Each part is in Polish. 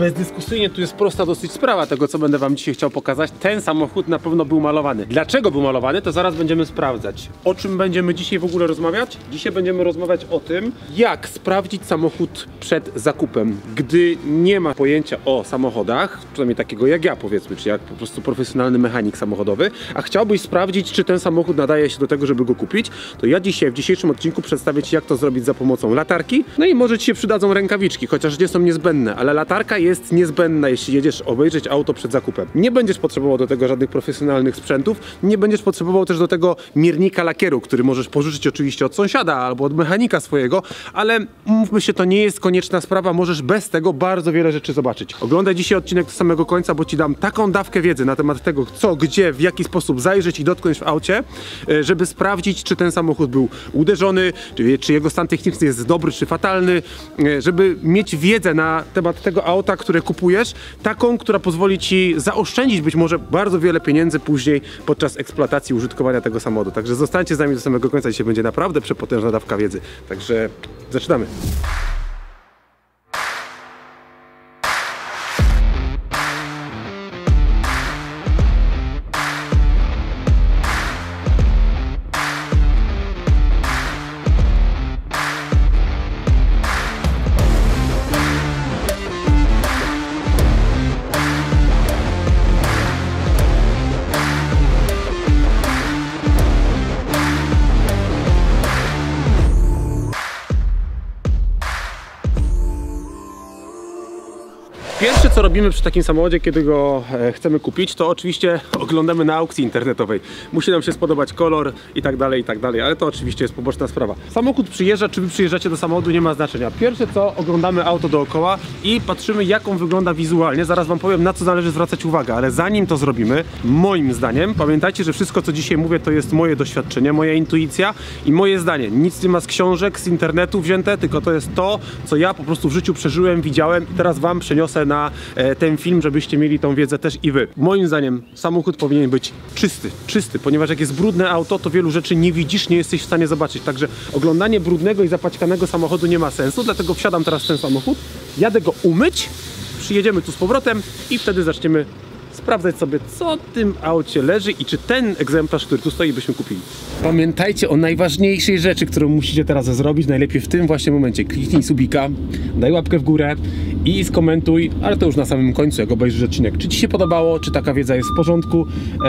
bezdyskusyjnie tu jest prosta dosyć sprawa tego, co będę wam dzisiaj chciał pokazać. Ten samochód na pewno był malowany. Dlaczego był malowany, to zaraz będziemy sprawdzać. O czym będziemy dzisiaj w ogóle rozmawiać? Dzisiaj będziemy rozmawiać o tym, jak sprawdzić samochód przed zakupem, gdy nie ma pojęcia o samochodach, przynajmniej takiego jak ja, powiedzmy, czy jak po prostu profesjonalny mechanik samochodowy, a chciałbyś sprawdzić, czy ten samochód nadaje się do tego, żeby go kupić, to ja dzisiaj w dzisiejszym odcinku przedstawię ci, jak to zrobić za pomocą latarki. No i może ci się przydadzą rękawiczki, chociaż nie są niezbędne, ale latarka jest niezbędna, jeśli jedziesz obejrzeć auto przed zakupem. Nie będziesz potrzebował do tego żadnych profesjonalnych sprzętów, nie będziesz potrzebował też do tego miernika lakieru, który możesz pożyczyć oczywiście od sąsiada albo od mechanika swojego, ale mówmy się, to nie jest konieczna sprawa, możesz bez tego bardzo wiele rzeczy zobaczyć. Oglądaj dzisiaj odcinek do samego końca, bo ci dam taką dawkę wiedzy na temat tego, co, gdzie, w jaki sposób zajrzeć i dotknąć w aucie, żeby sprawdzić, czy ten samochód był uderzony, czy jego stan techniczny jest dobry, czy fatalny, żeby mieć wiedzę na temat tego auta, które kupujesz, taką, która pozwoli ci zaoszczędzić być może bardzo wiele pieniędzy później podczas eksploatacji, użytkowania tego samochodu. Także zostańcie z nami do samego końca, dzisiaj będzie naprawdę przepotężna dawka wiedzy. Także zaczynamy. Pierwsze, co robimy przy takim samochodzie, kiedy go chcemy kupić, to oczywiście oglądamy na aukcji internetowej. Musi nam się spodobać kolor i tak dalej, ale to oczywiście jest poboczna sprawa. Samochód przyjeżdża, czy wy przyjeżdżacie do samochodu, nie ma znaczenia. Pierwsze co, oglądamy auto dookoła i patrzymy, jak on wygląda wizualnie. Zaraz wam powiem, na co należy zwracać uwagę, ale zanim to zrobimy, moim zdaniem, pamiętajcie, że wszystko, co dzisiaj mówię, to jest moje doświadczenie, moja intuicja i moje zdanie. Nic nie ma z książek, z internetu wzięte, tylko to jest to, co ja po prostu w życiu przeżyłem, widziałem i teraz wam przeniosę na ten film, żebyście mieli tą wiedzę też i wy. Moim zdaniem samochód powinien być czysty, ponieważ jak jest brudne auto, to wielu rzeczy nie widzisz, nie jesteś w stanie zobaczyć. Także oglądanie brudnego i zapaćkanego samochodu nie ma sensu, dlatego wsiadam teraz w ten samochód, jadę go umyć, przyjedziemy tu z powrotem i wtedy zaczniemy sprawdzać sobie, co w tym aucie leży i czy ten egzemplarz, który tu stoi, byśmy kupili. Pamiętajcie o najważniejszej rzeczy, którą musicie teraz zrobić, najlepiej w tym właśnie momencie. Kliknij subika, daj łapkę w górę i skomentuj, ale to już na samym końcu, jak obejrzysz odcinek, czy ci się podobało, czy taka wiedza jest w porządku.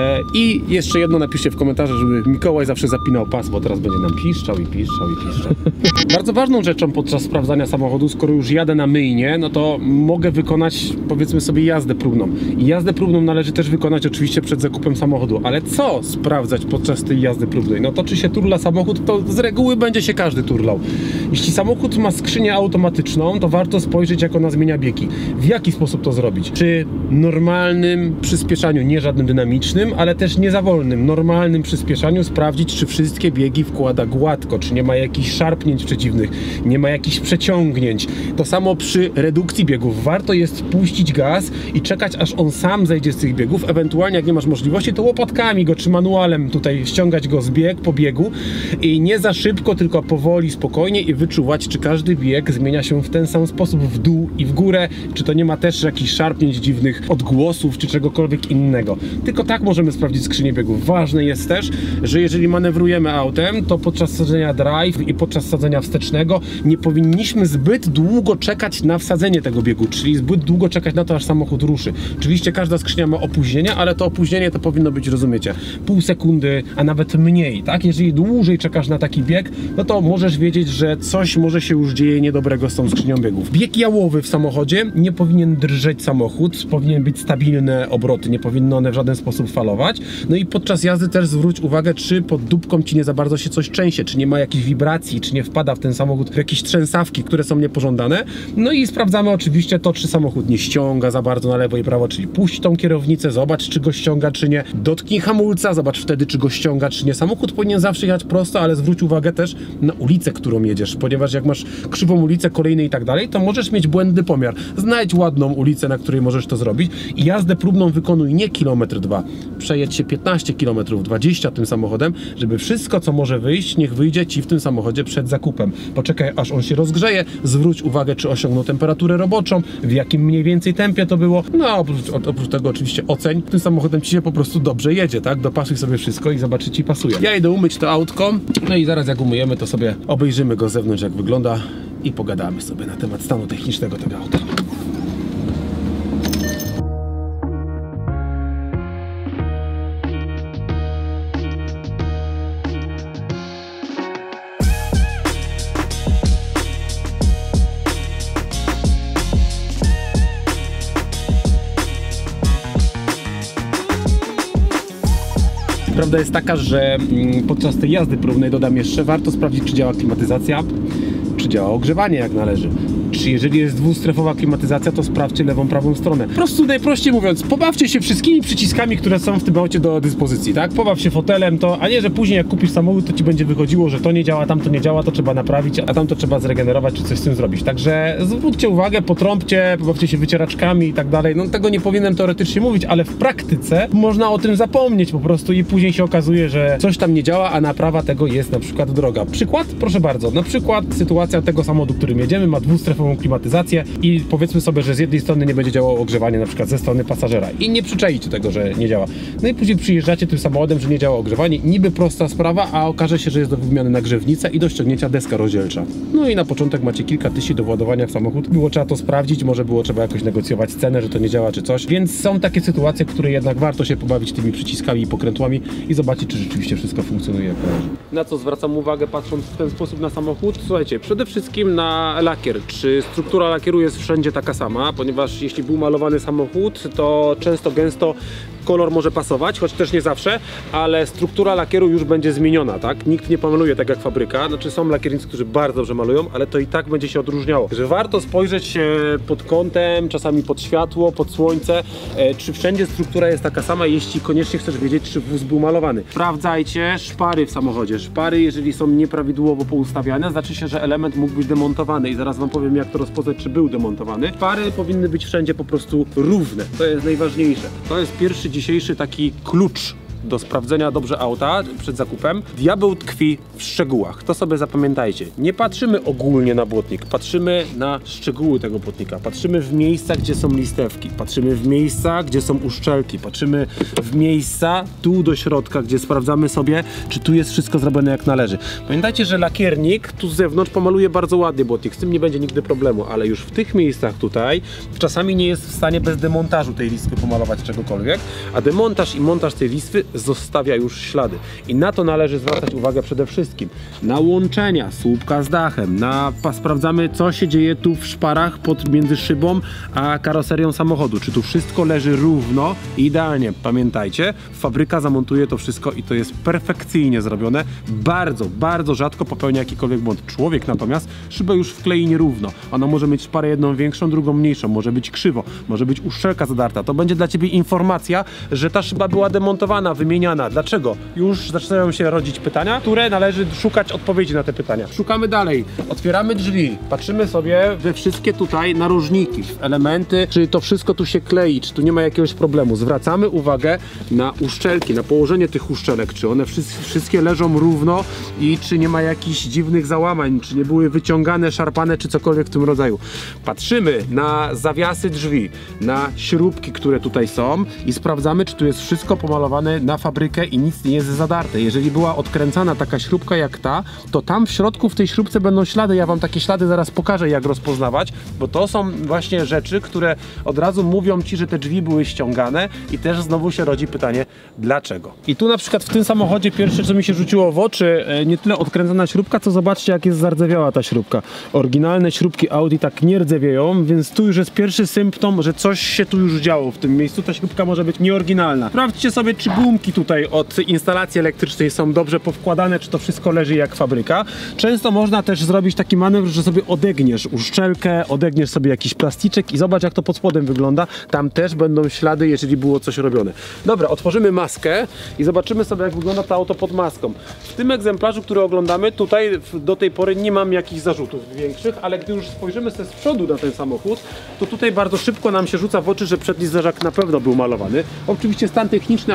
I jeszcze jedno napiszcie w komentarzach, żeby Mikołaj zawsze zapinał pas, bo teraz będzie nam piszczał i piszczał. Bardzo ważną rzeczą podczas sprawdzania samochodu, skoro już jadę na myjnie, no to mogę wykonać, powiedzmy sobie, jazdę próbną. I jazdę próbną należy też wykonać oczywiście przed zakupem samochodu, ale co sprawdzać podczas tej jazdy próbnej? No to czy się turla samochód, to z reguły będzie się każdy turlał. Jeśli samochód ma skrzynię automatyczną, to warto spojrzeć, jak ona zmienia biegi. W jaki sposób to zrobić? Przy normalnym przyspieszaniu, nie żadnym dynamicznym, ale też nie za wolnym, normalnym przyspieszaniu sprawdzić, czy wszystkie biegi wkłada gładko, czy nie ma jakichś szarpnięć przeciwnych, nie ma jakichś przeciągnięć. To samo przy redukcji biegów. Warto jest puścić gaz i czekać, aż on sam zejdzie z tych biegów, ewentualnie jak nie masz możliwości, to łopatkami go czy manualem tutaj ściągać go z bieg po biegu i nie za szybko, tylko powoli, spokojnie i wyczuwać, czy każdy bieg zmienia się w ten sam sposób w dół i w górę, czy to nie ma też jakichś szarpnięć, dziwnych odgłosów, czy czegokolwiek innego. Tylko tak możemy sprawdzić skrzynię biegów. Ważne jest też, że jeżeli manewrujemy autem, to podczas sadzenia drive i podczas sadzenia wstecznego nie powinniśmy zbyt długo czekać na wsadzenie tego biegu, czyli zbyt długo czekać na to, aż samochód ruszy. Oczywiście każda skrzynia ma opóźnienie, ale to opóźnienie to powinno być, rozumiecie, pół sekundy, a nawet mniej, tak? Jeżeli dłużej czekasz na taki bieg, no to możesz wiedzieć, że coś może się już dzieje niedobrego z tą skrzynią biegów. Bieg jałowy w samochodzie, nie powinien drżeć samochód, powinien być stabilne obroty, nie powinny one w żaden sposób falować. No i podczas jazdy też zwróć uwagę, czy pod dupką ci nie za bardzo się coś trzęsie, czy nie ma jakichś wibracji, czy nie wpada w ten samochód w jakieś trzęsawki, które są niepożądane. No i sprawdzamy oczywiście to, czy samochód nie ściąga za bardzo na lewo i prawo, czyli puść tą kierownicę, zobacz, czy go ściąga, czy nie. Dotknij hamulca, zobacz wtedy, czy go ściąga, czy nie. Samochód powinien zawsze jechać prosto, ale zwróć uwagę też na ulicę, którą jedziesz, ponieważ jak masz krzywą ulicę, kolejne i tak dalej, to możesz mieć błędny pomiar. Znajdź ładną ulicę, na której możesz to zrobić i jazdę próbną wykonuj nie kilometr, 2. Przejedź się 15 km, 20 tym samochodem, żeby wszystko, co może wyjść, niech wyjdzie ci w tym samochodzie przed zakupem. zakupem. Poczekaj, aż on się rozgrzeje, zwróć uwagę, czy osiągnął temperaturę roboczą, w jakim mniej więcej tempie to było. No oprócz tego oczywiście oceń. Tym samochodem ci się po prostu dobrze jedzie, tak? Dopasuj sobie wszystko i zobacz, czy ci pasuje. Ja idę umyć to autko, no i zaraz jak umyjemy, to sobie obejrzymy go z zewnątrz, jak wygląda i pogadamy sobie na temat stanu technicznego tego auta. Prawda jest taka, że podczas tej jazdy próbnej, dodam jeszcze, warto sprawdzić, czy działa klimatyzacja, czy działa ogrzewanie jak należy. Czy jeżeli jest dwustrefowa klimatyzacja, to sprawdźcie lewą, prawą stronę. Po prostu najprościej mówiąc, pobawcie się wszystkimi przyciskami, które są w tym aucie do dyspozycji, tak? Pobaw się fotelem, a nie, że później jak kupisz samochód, to ci będzie wychodziło, że to nie działa, tamto nie działa, to trzeba naprawić, a tamto trzeba zregenerować, czy coś z tym zrobić. Także zwróćcie uwagę, potrąbcie, pobawcie się wycieraczkami i tak dalej. No tego nie powinienem teoretycznie mówić, ale w praktyce można o tym zapomnieć po prostu i później się okazuje, że coś tam nie działa, a naprawa tego jest na przykład droga. Przykład? Proszę bardzo. Na przykład sytuacja tego samochodu, którym jedziemy, ma dwustrefową klimatyzację i powiedzmy sobie, że z jednej strony nie będzie działało ogrzewanie, na przykład ze strony pasażera i nie przyczaicie tego, że nie działa. No i później przyjeżdżacie tym samochodem, że nie działa ogrzewanie, niby prosta sprawa, a okaże się, że jest do wymiany nagrzewnica i do ściągnięcia deska rozdzielcza. No i na początek macie kilka tysięcy do władowania w samochód. Było trzeba to sprawdzić, może było trzeba jakoś negocjować cenę, że to nie działa czy coś, więc są takie sytuacje, w które jednak warto się pobawić tymi przyciskami i pokrętłami i zobaczyć, czy rzeczywiście wszystko funkcjonuje jak należy. Na co zwracam uwagę, patrząc w ten sposób na samochód? Słuchajcie, przede wszystkim na lakier. Czy struktura lakieru jest wszędzie taka sama, ponieważ jeśli był malowany samochód, to często, gęsto kolor może pasować, choć też nie zawsze, ale struktura lakieru już będzie zmieniona, tak? Nikt nie pomaluje tak jak fabryka, znaczy są lakiernicy, którzy bardzo dobrze malują, ale to i tak będzie się odróżniało. Że warto spojrzeć pod kątem, czasami pod światło, pod słońce, czy wszędzie struktura jest taka sama, jeśli koniecznie chcesz wiedzieć, czy wóz był malowany. Sprawdzajcie szpary w samochodzie. Szpary, jeżeli są nieprawidłowo poustawiane, znaczy się, że element mógł być demontowany i zaraz wam powiem, jak to rozpoznać, czy był demontowany. Szpary powinny być wszędzie po prostu równe. To jest najważniejsze. To jest pierwszy dzisiejszy taki klucz do sprawdzenia dobrze auta przed zakupem. Diabeł tkwi w szczegółach. To sobie zapamiętajcie. Nie patrzymy ogólnie na błotnik, patrzymy na szczegóły tego błotnika. Patrzymy w miejsca, gdzie są listewki. Patrzymy w miejsca, gdzie są uszczelki. Patrzymy w miejsca tu do środka, gdzie sprawdzamy sobie, czy tu jest wszystko zrobione jak należy. Pamiętajcie, że lakiernik tu z zewnątrz pomaluje bardzo ładnie błotnik. Z tym nie będzie nigdy problemu, ale już w tych miejscach tutaj czasami nie jest w stanie bez demontażu tej listwy pomalować czegokolwiek, a demontaż i montaż tej listwy zostawia już ślady. I na to należy zwracać uwagę przede wszystkim. Na łączenia słupka z dachem, sprawdzamy, co się dzieje tu w szparach między szybą a karoserią samochodu. Czy tu wszystko leży równo i idealnie. Pamiętajcie, fabryka zamontuje to wszystko i to jest perfekcyjnie zrobione. Bardzo, bardzo rzadko popełnia jakikolwiek błąd. Człowiek natomiast szybę już wklei nierówno. Ona może mieć szparę jedną większą, drugą mniejszą. Może być krzywo, może być uszczelka zadarta. To będzie dla ciebie informacja, że ta szyba była demontowana, wymieniana. Dlaczego? Już zaczynają się rodzić pytania, które należy szukać odpowiedzi na te pytania. Szukamy dalej. Otwieramy drzwi. Patrzymy sobie we wszystkie tutaj narożniki, elementy, czy to wszystko tu się klei, czy tu nie ma jakiegoś problemu. Zwracamy uwagę na uszczelki, na położenie tych uszczelek, czy one wszystkie leżą równo i czy nie ma jakichś dziwnych załamań, czy nie były wyciągane, szarpane, czy cokolwiek w tym rodzaju. Patrzymy na zawiasy drzwi, na śrubki, które tutaj są i sprawdzamy, czy tu jest wszystko pomalowane na fabrykę i nic nie jest zadarte. Jeżeli była odkręcana taka śrubka jak ta, to tam w środku w tej śrubce będą ślady. Ja wam takie ślady zaraz pokażę, jak rozpoznawać, bo to są właśnie rzeczy, które od razu mówią ci, że te drzwi były ściągane i też znowu się rodzi pytanie, dlaczego? I tu na przykład w tym samochodzie pierwsze, co mi się rzuciło w oczy, nie tyle odkręcona śrubka, co zobaczcie, jak jest zardzewiała ta śrubka. Oryginalne śrubki Audi tak nie rdzewieją, więc tu już jest pierwszy symptom, że coś się tu już działo w tym miejscu. Ta śrubka może być nieoryginalna. Sprawdźcie sobie, czy gumki tutaj od instalacji elektrycznej są dobrze powkładane, czy to wszystko leży jak fabryka. Często można też zrobić taki manewr, że sobie odegniesz uszczelkę, odegniesz sobie jakiś plasticzek i zobacz, jak to pod spodem wygląda. Tam też będą ślady, jeżeli było coś robione. Dobra, otworzymy maskę i zobaczymy sobie, jak wygląda to auto pod maską. W tym egzemplarzu, który oglądamy, tutaj do tej pory nie mam jakichś zarzutów większych, ale gdy już spojrzymy sobie z przodu na ten samochód, to tutaj bardzo szybko nam się rzuca w oczy, że przedni zderzak na pewno był malowany. Oczywiście stan techniczny akurat tego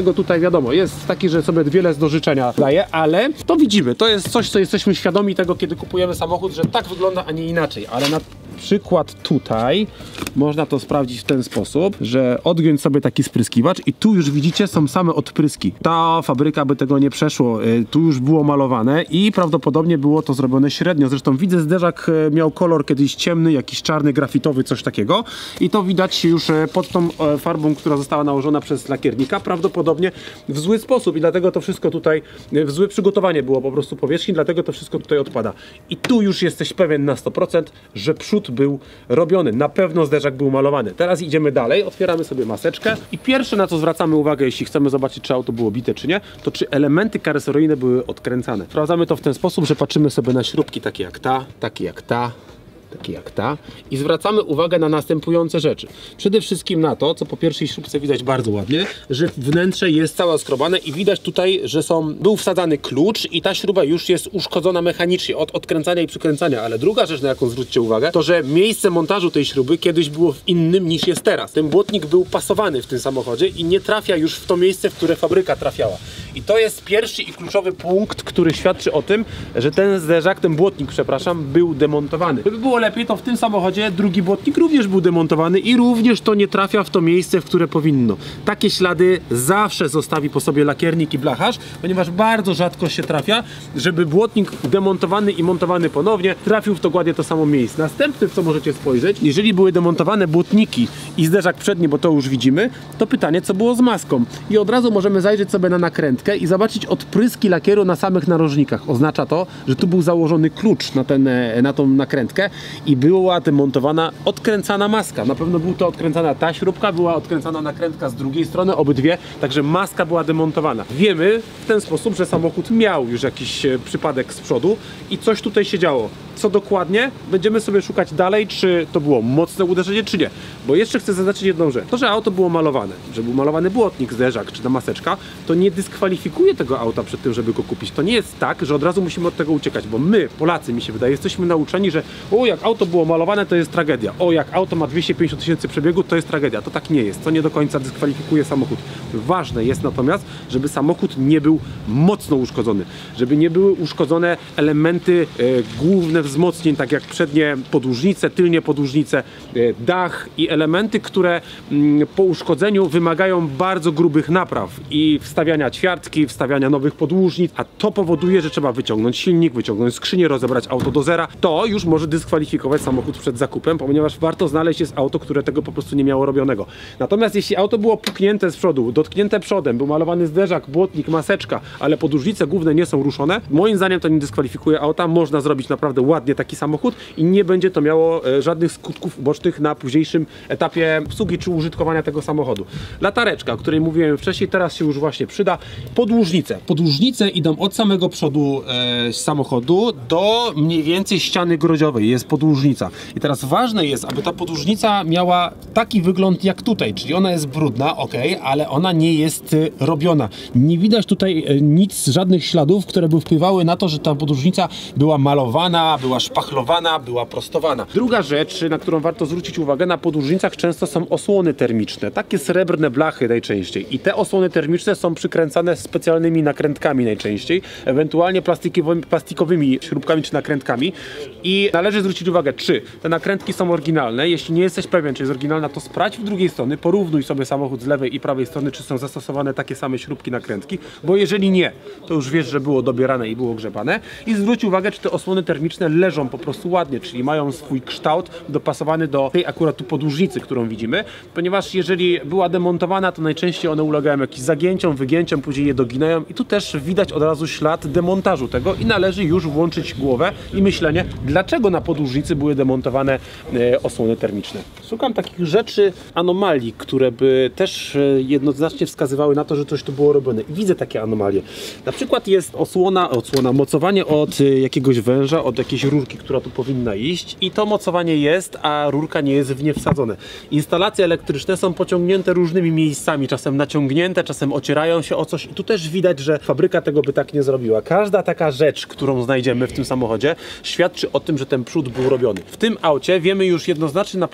dlatego tutaj wiadomo, jest taki, że sobie wiele do życzenia daje, ale to widzimy, to jest coś, co jesteśmy świadomi tego, kiedy kupujemy samochód, że tak wygląda, a nie inaczej, ale na przykład tutaj można to sprawdzić w ten sposób, że odgiąć sobie taki spryskiwacz i tu już widzicie, są same odpryski. Ta fabryka by tego nie przeszło, tu już było malowane i prawdopodobnie było to zrobione średnio. Zresztą widzę, zderzak miał kolor kiedyś ciemny, jakiś czarny, grafitowy, coś takiego i to widać już pod tą farbą, która została nałożona przez lakiernika, prawdopodobnie w zły sposób i dlatego to wszystko tutaj, w złe przygotowanie było po prostu powierzchni, dlatego to wszystko tutaj odpada. I tu już jesteś pewien na 100%, że przód był robiony, na pewno zderzak był malowany. Teraz idziemy dalej, otwieramy sobie maseczkę i pierwsze, na co zwracamy uwagę, jeśli chcemy zobaczyć, czy auto było bite, czy nie, to czy elementy karoseryjne były odkręcane. Sprawdzamy to w ten sposób, że patrzymy sobie na śrubki takie jak ta, takie jak ta, takie jak ta i zwracamy uwagę na następujące rzeczy. Przede wszystkim na to, co po pierwszej śrubce widać bardzo ładnie, że wnętrze jest całe skrobane i widać tutaj, że był wsadzany klucz i ta śruba już jest uszkodzona mechanicznie od odkręcania i przykręcania, ale druga rzecz, na jaką zwróćcie uwagę, to że miejsce montażu tej śruby kiedyś było innym niż jest teraz. Ten błotnik był pasowany w tym samochodzie i nie trafia już w to miejsce, w które fabryka trafiała. I to jest pierwszy i kluczowy punkt, który świadczy o tym, że ten zderzak, ten błotnik, przepraszam, był demontowany. Żeby było lepiej, to w tym samochodzie drugi błotnik również był demontowany i również to nie trafia w to miejsce, w które powinno. Takie ślady zawsze zostawi po sobie lakiernik i blacharz, ponieważ bardzo rzadko się trafia, żeby błotnik demontowany i montowany ponownie trafił w dokładnie to samo miejsce. Następne, w co możecie spojrzeć, jeżeli były demontowane błotniki i zderzak przedni, bo to już widzimy, to pytanie, co było z maską. I od razu możemy zajrzeć sobie na nakrętkę i zobaczyć odpryski lakieru na samych narożnikach. Oznacza to, że tu był założony klucz na tą nakrętkę i była demontowana, odkręcana maska. Na pewno była to odkręcana ta śrubka, była odkręcana nakrętka z drugiej strony, obydwie, także maska była demontowana. Wiemy w ten sposób, że samochód miał już jakiś przypadek z przodu i coś tutaj się działo. Co dokładnie? Będziemy sobie szukać dalej, czy to było mocne uderzenie, czy nie. Bo jeszcze chcę zaznaczyć jedną rzecz. To, że auto było malowane, że był malowany błotnik, zderzak, czy ta maseczka, to nie dyskwalifikuje tego auta przed tym, żeby go kupić. To nie jest tak, że od razu musimy od tego uciekać, bo my, Polacy, mi się wydaje, jesteśmy nauczeni, że o, jak auto było malowane, to jest tragedia. O, jak auto ma 250 000 przebiegu, to jest tragedia. To tak nie jest. To nie do końca dyskwalifikuje samochód. Ważne jest natomiast, żeby samochód nie był mocno uszkodzony. Żeby nie były uszkodzone elementy główne wzmocnień, tak jak przednie podłużnice, tylnie podłużnice, dach i elementy, które po uszkodzeniu wymagają bardzo grubych napraw i wstawiania ćwiartki, wstawiania nowych podłużnic, a to powoduje, że trzeba wyciągnąć silnik, wyciągnąć skrzynię, rozebrać auto do zera. To już może dyskwalifikować samochód przed zakupem, ponieważ warto znaleźć jest auto, które tego po prostu nie miało robionego. Natomiast jeśli auto było puknięte z przodu, dotknięte przodem, był malowany zderzak, błotnik, maseczka, ale podłużnice główne nie są ruszone, moim zdaniem to nie dyskwalifikuje auta. Można zrobić naprawdę ładnie taki samochód i nie będzie to miało żadnych skutków ubocznych na późniejszym etapie obsługi czy użytkowania tego samochodu. Latareczka, o której mówiłem wcześniej, teraz się już właśnie przyda. Podłużnice. Podłużnice idą od samego przodu samochodu do mniej więcej ściany grodziowej. Jest podłużnica. I teraz ważne jest, aby ta podłużnica miała taki wygląd jak tutaj, czyli ona jest brudna, ok, ale ona nie jest robiona. Nie widać tutaj nic, żadnych śladów, które by wpływały na to, że ta podłużnica była malowana, była szpachlowana, była prostowana. Druga rzecz, na którą warto zwrócić uwagę, na podłużnicach często są osłony termiczne, takie srebrne blachy najczęściej i te osłony termiczne są przykręcane specjalnymi nakrętkami najczęściej, ewentualnie plastikowymi śrubkami czy nakrętkami i należy zwrócić uwagę, czy te nakrętki są oryginalne. Jeśli nie jesteś pewien, czy jest oryginalna, to sprawdź w drugiej strony, porównuj sobie samochód z lewej i prawej strony, czy są zastosowane takie same śrubki, nakrętki, bo jeżeli nie, to już wiesz, że było dobierane i było grzebane i zwróć uwagę, czy te osłony termiczne leżą po prostu ładnie, czyli mają swój kształt dopasowany do tej akurat tu podłużnicy, którą widzimy, ponieważ jeżeli była demontowana, to najczęściej one ulegają jakimś zagięciom, wygięciom, później je doginają i tu też widać od razu ślad demontażu tego i należy już włączyć głowę i myślenie, dlaczego na podłużnicy były demontowane osłony termiczne. Szukam takich rzeczy, anomalii, które by też jednoznacznie wskazywały na to, że coś tu było robione. I widzę takie anomalie. Na przykład jest osłona, mocowanie od jakiegoś węża, od jakiejś rurki, która tu powinna iść i to mocowanie jest, a rurka nie jest w nie wsadzone. Instalacje elektryczne są pociągnięte różnymi miejscami, czasem naciągnięte, czasem ocierają się o coś i tu też widać, że fabryka tego by tak nie zrobiła. Każda taka rzecz, którą znajdziemy w tym samochodzie, świadczy o tym, że ten przód był robiony. W tym aucie wiemy już jednoznacznie na podstawie samej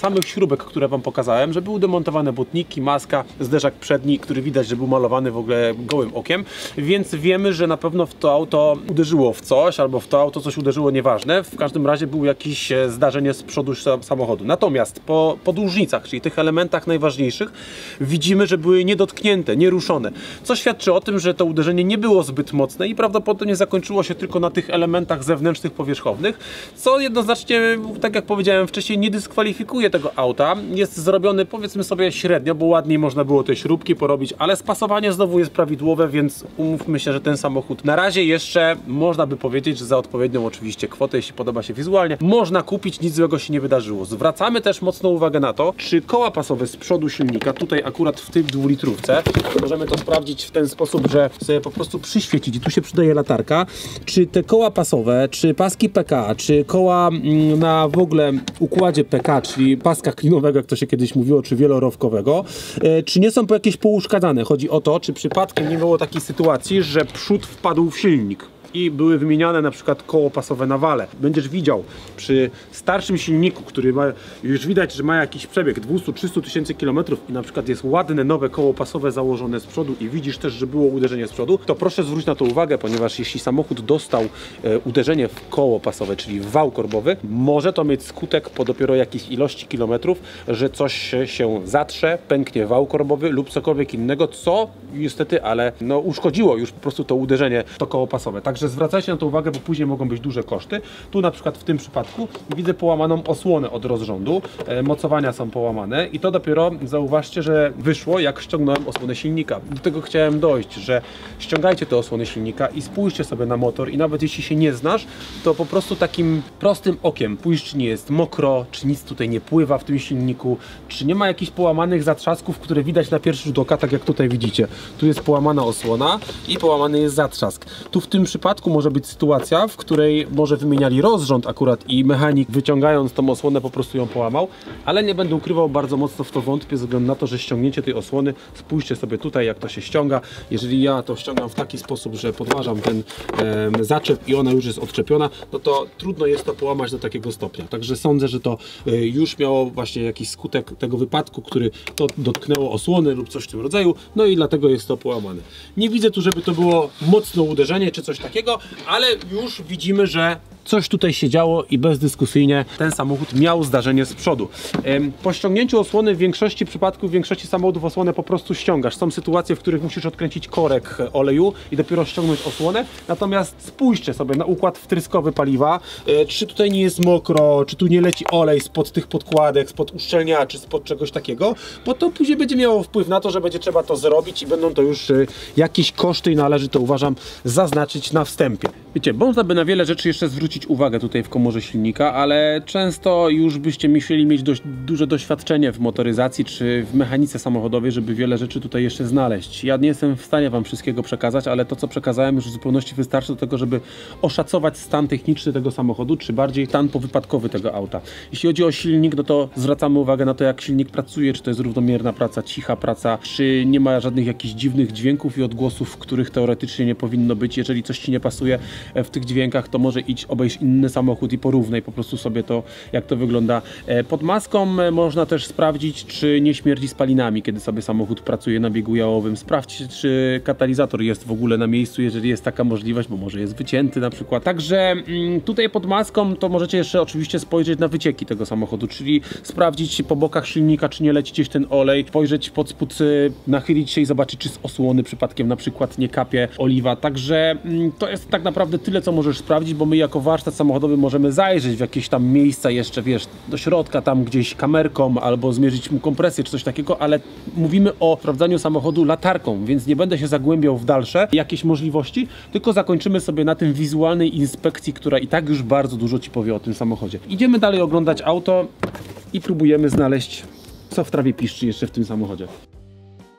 samych śrubek, które wam pokazałem, że były demontowane błotniki, maska, zderzak przedni, który widać, że był malowany w ogóle gołym okiem, więc wiemy, że na pewno w to auto uderzyło w coś, albo w to auto coś uderzyło, nieważne. W każdym razie było jakieś zdarzenie z przodu samochodu. Natomiast po podłużnicach, czyli tych elementach najważniejszych, widzimy, że były niedotknięte, nieruszone, co świadczy o tym, że to uderzenie nie było zbyt mocne i prawdopodobnie zakończyło się tylko na tych elementach zewnętrznych, powierzchownych, co jednoznacznie, tak jak powiedziałem wcześniej, nie dyskwalifikuje tego auta. Jest zrobiony, powiedzmy sobie, średnio, bo ładniej można było te śrubki porobić, ale spasowanie znowu jest prawidłowe, więc umówmy się, że ten samochód na razie jeszcze można by powiedzieć, że za odpowiednią oczywiście kwotę, jeśli podoba się wizualnie, można kupić, nic złego się nie wydarzyło. Zwracamy też mocną uwagę na to, czy koła pasowe z przodu silnika, tutaj akurat w tej 2-litrówce, możemy to sprawdzić w ten sposób, że sobie po prostu przyświecić i tu się przydaje latarka, czy te koła pasowe, czy paski PK, czy koła na w ogóle układzie PK, czyli paska klinowego, jak to się kiedyś mówiło, czy wielorowkowego, czy nie są jakieś pouszkadzane. Chodzi o to, czy przypadkiem nie było takiej sytuacji, że przód wpadł w silnik i były wymieniane na przykład koło pasowe na wale. Będziesz widział przy starszym silniku, który ma, już widać, że ma jakiś przebieg 200-300 tysięcy kilometrów i na przykład jest ładne, nowe koło pasowe założone z przodu i widzisz też, że było uderzenie z przodu, to proszę zwróć na to uwagę, ponieważ jeśli samochód dostał uderzenie w koło pasowe, czyli w wał korbowy, może to mieć skutek po dopiero jakiejś ilości kilometrów, że coś się zatrze, pęknie wał korbowy lub cokolwiek innego, co niestety, ale no, uszkodziło już po prostu to uderzenie, to koło pasowe. Także zwracajcie na to uwagę, bo później mogą być duże koszty. Tu na przykład w tym przypadku widzę połamaną osłonę od rozrządu. Mocowania są połamane i to dopiero zauważcie, że wyszło, jak ściągnąłem osłonę silnika. Do tego chciałem dojść, że ściągajcie te osłony silnika i spójrzcie sobie na motor i nawet jeśli się nie znasz, to po prostu takim prostym okiem pójrz, czy nie jest mokro, czy nic tutaj nie pływa w tym silniku, czy nie ma jakichś połamanych zatrzasków, które widać na pierwszy rzut oka, tak jak tutaj widzicie. Tu jest połamana osłona i połamany jest zatrzask. Tu w tym przypadku może być sytuacja, w której może wymieniali rozrząd akurat i mechanik, wyciągając tą osłonę, po prostu ją połamał, ale nie będę ukrywał, bardzo mocno w to wątpię, ze względu na to, że ściągnięcie tej osłony, spójrzcie sobie tutaj, jak to się ściąga. Jeżeli ja to ściągam w taki sposób, że podważam ten zaczep i ona już jest odczepiona, no to trudno jest to połamać do takiego stopnia. Także sądzę, że to już miało właśnie jakiś skutek tego wypadku, który to dotknęło osłony lub coś w tym rodzaju, no i dlatego jest to połamane. Nie widzę tu, żeby to było mocne uderzenie czy coś takiego, ale już widzimy, że coś tutaj się działo i bezdyskusyjnie ten samochód miał zdarzenie z przodu. Po ściągnięciu osłony w większości przypadków, w większości samochodów osłonę po prostu ściągasz. Są sytuacje, w których musisz odkręcić korek oleju i dopiero ściągnąć osłonę. Natomiast spójrzcie sobie na układ wtryskowy paliwa, czy tutaj nie jest mokro, czy tu nie leci olej spod tych podkładek, spod uszczelniaczy, spod czegoś takiego, bo to później będzie miało wpływ na to, że będzie trzeba to zrobić i będą to już jakieś koszty i należy to, uważam, zaznaczyć na wstępie. Wiecie, można by na wiele rzeczy jeszcze zwrócić uwagę tutaj w komorze silnika, ale często już byście musieli mieć dość duże doświadczenie w motoryzacji czy w mechanice samochodowej, żeby wiele rzeczy tutaj jeszcze znaleźć. Ja nie jestem w stanie wam wszystkiego przekazać, ale to, co przekazałem, już w zupełności wystarczy do tego, żeby oszacować stan techniczny tego samochodu, czy bardziej stan powypadkowy tego auta. Jeśli chodzi o silnik, no to zwracamy uwagę na to, jak silnik pracuje, czy to jest równomierna praca, cicha praca, czy nie ma żadnych jakichś dziwnych dźwięków i odgłosów, których teoretycznie nie powinno być. Jeżeli coś ci nie pasuje w tych dźwiękach, to może idź obejrz inny samochód i porównaj po prostu sobie to, jak to wygląda. Pod maską można też sprawdzić, czy nie śmierdzi spalinami, kiedy sobie samochód pracuje na biegu jałowym. Sprawdźcie, czy katalizator jest w ogóle na miejscu, jeżeli jest taka możliwość, bo może jest wycięty na przykład. Także tutaj pod maską to możecie jeszcze oczywiście spojrzeć na wycieki tego samochodu, czyli sprawdzić po bokach silnika, czy nie leci gdzieś ten olej, spojrzeć pod spód, nachylić się i zobaczyć, czy z osłony przypadkiem na przykład nie kapie oliwa. Także to jest tak naprawdę tyle, co możesz sprawdzić, bo my jako warsztat samochodowy możemy zajrzeć w jakieś tam miejsca jeszcze, wiesz, do środka tam gdzieś kamerką albo zmierzyć mu kompresję czy coś takiego, ale mówimy o sprawdzaniu samochodu latarką, więc nie będę się zagłębiał w dalsze jakieś możliwości, tylko zakończymy sobie na tym wizualnej inspekcji, która i tak już bardzo dużo ci powie o tym samochodzie. Idziemy dalej oglądać auto i próbujemy znaleźć, co w trawie piszczy jeszcze w tym samochodzie.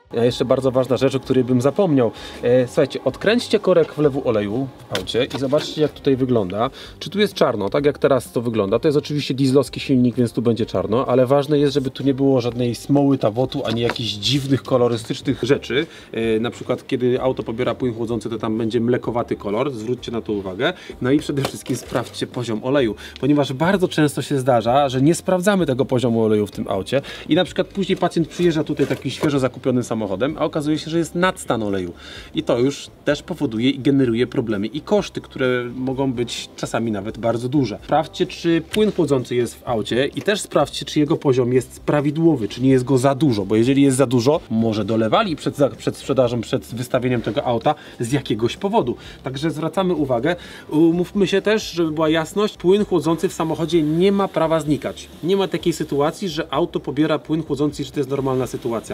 A jeszcze bardzo ważna rzecz, o której bym zapomniał. Słuchajcie, odkręćcie korek wlewu oleju w aucie i zobaczcie, jak tutaj wygląda. Czy tu jest czarno, tak jak teraz to wygląda. To jest oczywiście dieslowski silnik, więc tu będzie czarno, ale ważne jest, żeby tu nie było żadnej smoły, tawotu, ani jakichś dziwnych, kolorystycznych rzeczy. Na przykład, kiedy auto pobiera płyn chłodzący, to tam będzie mlekowaty kolor. Zwróćcie na to uwagę. No i przede wszystkim sprawdźcie poziom oleju, ponieważ bardzo często się zdarza, że nie sprawdzamy tego poziomu oleju w tym aucie i na przykład później pacjent przyjeżdża tutaj taki świeżo zakupionym samochodem, a okazuje się, że jest nadstan oleju. I to już też powoduje i generuje problemy i koszty, które mogą być czasami nawet bardzo duże. Sprawdźcie, czy płyn chłodzący jest w aucie i też sprawdźcie, czy jego poziom jest prawidłowy, czy nie jest go za dużo, bo jeżeli jest za dużo, może dolewali przed sprzedażą, przed wystawieniem tego auta z jakiegoś powodu. Także zwracamy uwagę. Umówmy się też, żeby była jasność, płyn chłodzący w samochodzie nie ma prawa znikać. Nie ma takiej sytuacji, że auto pobiera płyn chłodzący i że to jest normalna sytuacja.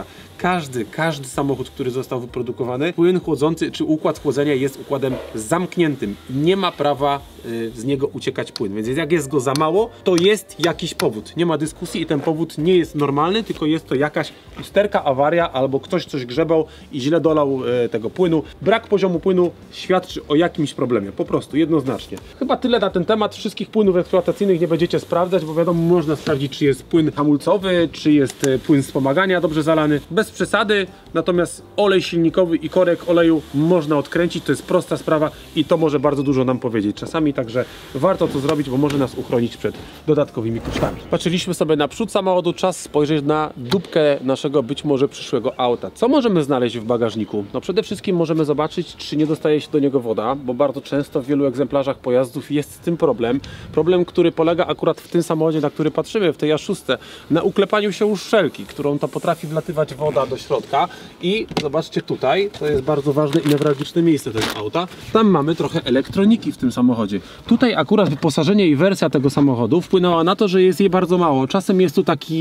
Każdy samochód, który został wyprodukowany, płyn chłodzący czy układ chłodzenia jest układem zamkniętym. Nie ma prawa z niego uciekać płyn. Więc jak jest go za mało, to jest jakiś powód. Nie ma dyskusji i ten powód nie jest normalny, tylko jest to jakaś usterka, awaria albo ktoś coś grzebał i źle dolał tego płynu. Brak poziomu płynu świadczy o jakimś problemie. Po prostu, jednoznacznie. Chyba tyle na ten temat. Wszystkich płynów eksploatacyjnych nie będziecie sprawdzać, bo wiadomo, można sprawdzić, czy jest płyn hamulcowy, czy jest płyn wspomagania dobrze zalany. Bez przesady, natomiast olej silnikowy i korek oleju można odkręcić. To jest prosta sprawa i to może bardzo dużo nam powiedzieć czasami, także warto to zrobić, bo może nas uchronić przed dodatkowymi kosztami. Patrzyliśmy sobie na przód samochodu, czas spojrzeć na dupkę naszego być może przyszłego auta. Co możemy znaleźć w bagażniku? No przede wszystkim możemy zobaczyć, czy nie dostaje się do niego woda, bo bardzo często w wielu egzemplarzach pojazdów jest z tym problem. Problem, który polega akurat w tym samochodzie, na który patrzymy, w tej A6, na uklepaniu się uszczelki, którą to potrafi wlatywać woda do środka i zobaczcie tutaj, to jest bardzo ważne i newralgiczne miejsce tego auta. Tam mamy trochę elektroniki w tym samochodzie. Tutaj akurat wyposażenie i wersja tego samochodu wpłynęła na to, że jest jej bardzo mało. Czasem jest tu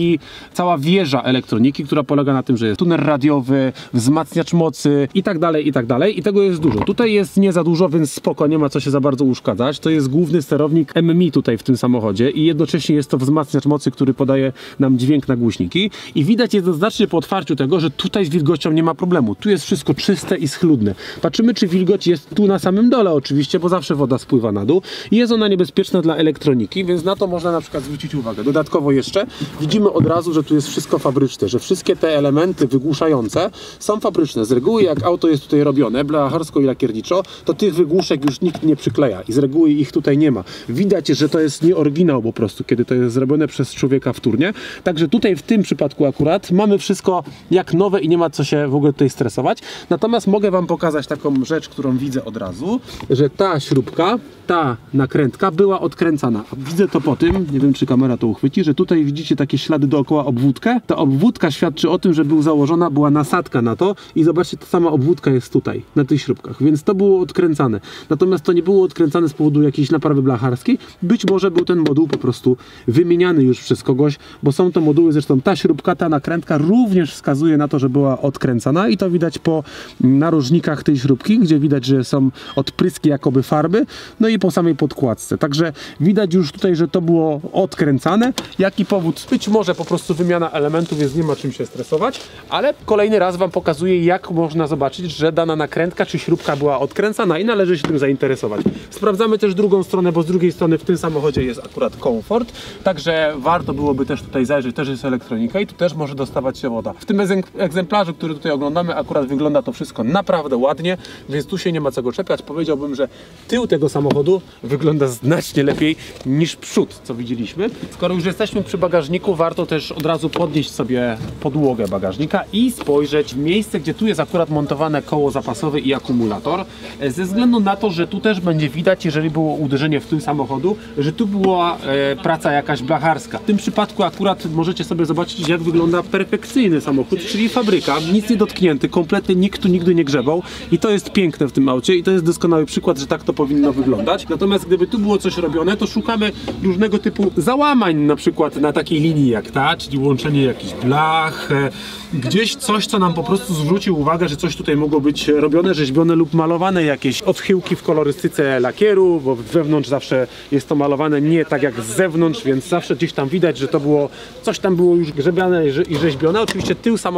cała wieża elektroniki, która polega na tym, że jest tuner radiowy, wzmacniacz mocy i tak dalej, i tak dalej. I tego jest dużo. Tutaj jest nie za dużo, więc spoko, nie ma co się za bardzo uszkadzać. To jest główny sterownik MMI tutaj w tym samochodzie i jednocześnie jest to wzmacniacz mocy, który podaje nam dźwięk na głośniki. I widać jednoznacznie po otwarciu tego, że tutaj z wilgocią nie ma problemu. Tu jest wszystko czyste i schludne. Patrzymy, czy wilgoć jest tu na samym dole oczywiście, bo zawsze woda spływa na dół. I jest ona niebezpieczna dla elektroniki, więc na to można na przykład zwrócić uwagę. Dodatkowo jeszcze widzimy od razu, że tu jest wszystko fabryczne, że wszystkie te elementy wygłuszające są fabryczne. Z reguły jak auto jest tutaj robione blacharsko i lakierniczo, to tych wygłuszek już nikt nie przykleja i z reguły ich tutaj nie ma. Widać, że to jest nie oryginał po prostu, kiedy to jest zrobione przez człowieka wtórnie. Także tutaj w tym przypadku akurat mamy wszystko jak nowe i nie ma co się w ogóle tutaj stresować. Natomiast mogę wam pokazać taką rzecz, którą widzę od razu, że ta śrubka, ta nakrętka była odkręcana. Widzę to po tym, nie wiem czy kamera to uchwyci, że tutaj widzicie takie ślady dookoła obwódkę. Ta obwódka świadczy o tym, że była nasadka na to i zobaczcie, ta sama obwódka jest tutaj, na tych śrubkach, więc to było odkręcane. Natomiast to nie było odkręcane z powodu jakiejś naprawy blacharskiej. Być może był ten moduł po prostu wymieniany już przez kogoś, bo są to moduły, zresztą ta śrubka, ta nakrętka również wskazuje na to, że była odkręcana i to widać po narożnikach tej śrubki, gdzie widać, że są odpryski jakoby farby, no i po samej podkładce. Także widać już tutaj, że to było odkręcane. Jaki powód? Być może po prostu wymiana elementów, więc nie ma czym się stresować, ale kolejny raz wam pokazuję, jak można zobaczyć, że dana nakrętka czy śrubka była odkręcana i należy się tym zainteresować. Sprawdzamy też drugą stronę, bo z drugiej strony w tym samochodzie jest akurat komfort, także warto byłoby też tutaj zajrzeć, też jest elektronika i tu też może dostawać się woda. W tym egzemplarzu, który tutaj oglądamy, akurat wygląda to wszystko naprawdę ładnie, więc tu się nie ma czego czepiać. Powiedziałbym, że tył tego samochodu wygląda znacznie lepiej niż przód, co widzieliśmy. Skoro już jesteśmy przy bagażniku, warto też od razu podnieść sobie podłogę bagażnika i spojrzeć w miejsce, gdzie tu jest akurat montowane koło zapasowe i akumulator, ze względu na to, że tu też będzie widać, jeżeli było uderzenie w tył samochodu, że tu była praca jakaś blacharska. W tym przypadku akurat możecie sobie zobaczyć, jak wygląda perfekcyjny samochód, czyli fabryka, nic nie dotknięty, kompletnie nikt tu nigdy nie grzebał i to jest piękne w tym aucie i to jest doskonały przykład, że tak to powinno wyglądać. Natomiast gdyby tu było coś robione, to szukamy różnego typu załamań, na przykład na takiej linii jak ta, czyli łączenie jakichś blach, gdzieś coś, co nam po prostu zwróci uwagę, że coś tutaj mogło być robione, rzeźbione lub malowane, jakieś odchyłki w kolorystyce lakieru, bo wewnątrz zawsze jest to malowane nie tak jak z zewnątrz, więc zawsze gdzieś tam widać, że to było, coś tam było już grzebiane i rzeźbione. Oczywiście tył samochodu jest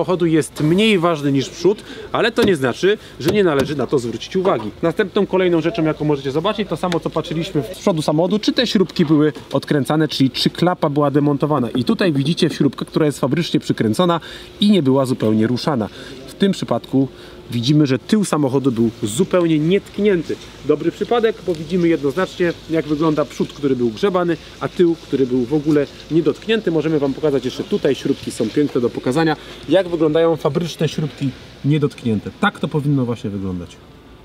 jest mniej ważny niż przód, ale to nie znaczy, że nie należy na to zwrócić uwagi. Następną kolejną rzeczą, jaką możecie zobaczyć, to samo co patrzyliśmy z przodu samochodu, czy te śrubki były odkręcane, czyli czy klapa była demontowana. I tutaj widzicie śrubkę, która jest fabrycznie przykręcona i nie była zupełnie ruszana. W tym przypadku widzimy, że tył samochodu był zupełnie nietknięty. Dobry przypadek, bo widzimy jednoznacznie, jak wygląda przód, który był grzebany, a tył, który był w ogóle niedotknięty. Możemy Wam pokazać jeszcze tutaj, śrubki są piękne do pokazania, jak wyglądają fabryczne śrubki niedotknięte. Tak to powinno właśnie wyglądać.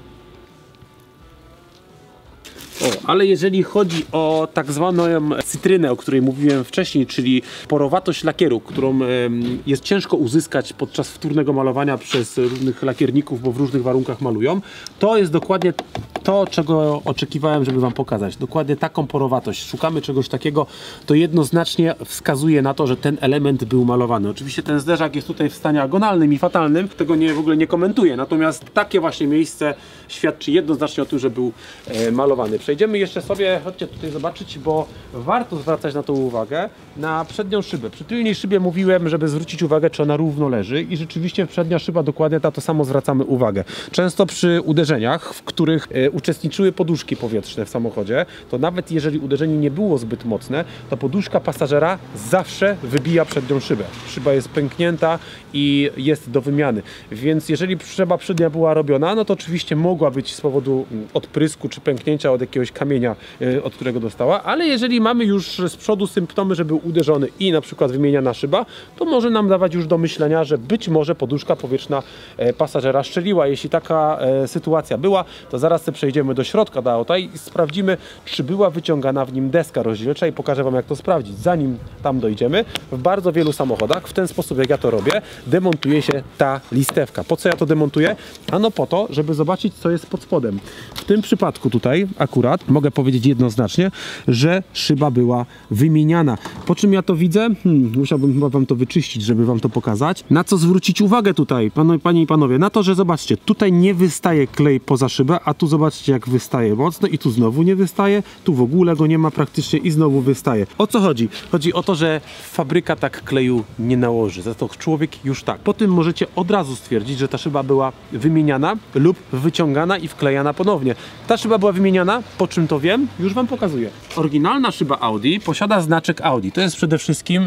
Ale jeżeli chodzi o tak zwaną cytrynę, o której mówiłem wcześniej, czyli porowatość lakieru, którą jest ciężko uzyskać podczas wtórnego malowania przez różnych lakierników, bo w różnych warunkach malują, to jest dokładnie to, czego oczekiwałem, żeby Wam pokazać. Dokładnie taką porowatość. Szukamy czegoś takiego, to jednoznacznie wskazuje na to, że ten element był malowany. Oczywiście ten zderzak jest tutaj w stanie agonalnym i fatalnym, tego w ogóle nie komentuję, natomiast takie właśnie miejsce świadczy jednoznacznie o tym, że był malowany. Przejdziemy jeszcze sobie, chodźcie tutaj zobaczyć, bo warto zwracać na to uwagę, na przednią szybę. Przy tylnej szybie mówiłem, żeby zwrócić uwagę, czy ona równo leży i rzeczywiście przednia szyba dokładnie na to samo zwracamy uwagę. Często przy uderzeniach, w których uczestniczyły poduszki powietrzne w samochodzie, to nawet jeżeli uderzenie nie było zbyt mocne, to poduszka pasażera zawsze wybija przednią szybę. Szyba jest pęknięta i jest do wymiany, więc jeżeli szyba przednia była robiona, no to oczywiście mogła być z powodu odprysku czy pęknięcia od jakiegoś kamienia, od którego dostała, ale jeżeli mamy już z przodu symptomy, że był uderzony i na przykład wymieniana szyba, to może nam dawać już do myślenia, że być może poduszka powietrzna pasażera szczeliła. Jeśli taka sytuacja była, to zaraz sobie przejdziemy do środka do auta i sprawdzimy, czy była wyciągana w nim deska rozdzielcza i pokażę Wam, jak to sprawdzić. Zanim tam dojdziemy, w bardzo wielu samochodach, w ten sposób jak ja to robię, demontuje się ta listewka. Po co ja to demontuję? Ano po to, żeby zobaczyć, co jest pod spodem. W tym przypadku tutaj akurat mogę powiedzieć jednoznacznie, że szyba była wymieniana. Po czym ja to widzę? Musiałbym chyba Wam to wyczyścić, żeby Wam to pokazać. Na co zwrócić uwagę tutaj, panie i panowie? Na to, że zobaczcie, tutaj nie wystaje klej poza szybę, a tu zobaczcie, jak wystaje mocno i tu znowu nie wystaje, tu w ogóle go nie ma praktycznie i znowu wystaje. O co chodzi? Chodzi o to, że fabryka tak kleju nie nałoży, za to człowiek już tak. Po tym możecie od razu stwierdzić, że ta szyba była wymieniana lub wyciągana i wklejana ponownie. Ta szyba była wymieniana, po czym to wiem? Już Wam pokazuję. Oryginalna szyba Audi posiada znaczek Audi. To jest przede wszystkim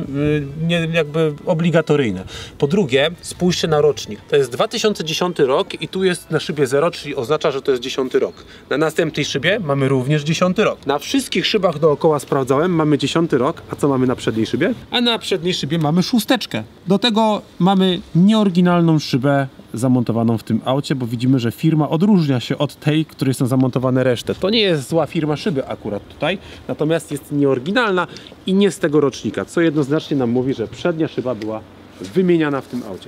jakby obligatoryjne. Po drugie, spójrzcie na rocznik. To jest 2010 rok i tu jest na szybie 0, czyli oznacza, że to jest 10 rok. Na następnej szybie mamy również 10 rok. Na wszystkich szybach dookoła sprawdzałem, mamy 10 rok. A co mamy na przedniej szybie? A na przedniej szybie mamy 6. Do tego mamy nieoryginalną szybę zamontowaną w tym aucie, bo widzimy, że firma odróżnia się od tej, której są zamontowane resztę. To nie jest zła firma szyby akurat tutaj, natomiast jest nieoryginalna i nie z tego rocznika, co jednoznacznie nam mówi, że przednia szyba była wymieniana w tym aucie.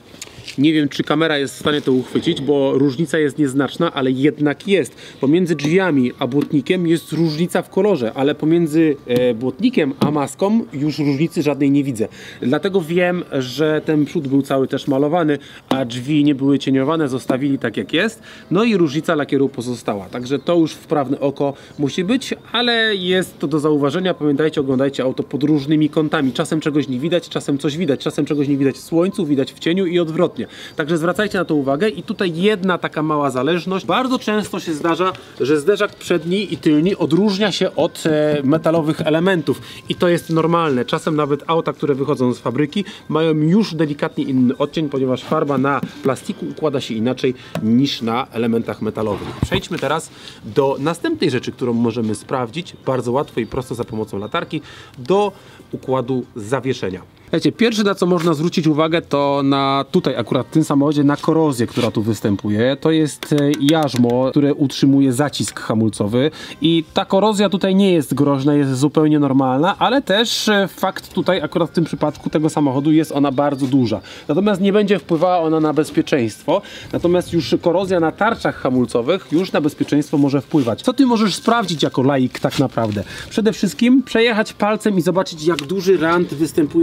Nie wiem, czy kamera jest w stanie to uchwycić, bo różnica jest nieznaczna, ale jednak jest. Pomiędzy drzwiami a błotnikiem jest różnica w kolorze, ale pomiędzy błotnikiem a maską już różnicy żadnej nie widzę. Dlatego wiem, że ten przód był cały też malowany, a drzwi nie były cieniowane, zostawili tak jak jest. No i różnica lakieru pozostała. Także to już wprawne oko musi być, ale jest to do zauważenia. Pamiętajcie, oglądajcie auto pod różnymi kątami. Czasem czegoś nie widać, czasem coś widać, czasem czegoś nie widać w słońcu, widać w cieniu i odwrotnie. Także zwracajcie na to uwagę i tutaj jedna taka mała zależność. Bardzo często się zdarza, że zderzak przedni i tylni odróżnia się od metalowych elementów i to jest normalne. Czasem nawet auta, które wychodzą z fabryki, mają już delikatnie inny odcień, ponieważ farba na plastiku układa się inaczej niż na elementach metalowych. Przejdźmy teraz do następnej rzeczy, którą możemy sprawdzić bardzo łatwo i prosto za pomocą latarki, do układu zawieszenia. Wiecie, pierwsze, na co można zwrócić uwagę, to na tutaj akurat w tym samochodzie na korozję, która tu występuje. To jest jarzmo, które utrzymuje zacisk hamulcowy i ta korozja tutaj nie jest groźna, jest zupełnie normalna, ale też fakt tutaj akurat w tym przypadku tego samochodu jest ona bardzo duża. Natomiast nie będzie wpływała ona na bezpieczeństwo, natomiast już korozja na tarczach hamulcowych już na bezpieczeństwo może wpływać. Co ty możesz sprawdzić jako laik tak naprawdę? Przede wszystkim przejechać palcem i zobaczyć, jak duży rant występuje na tarczach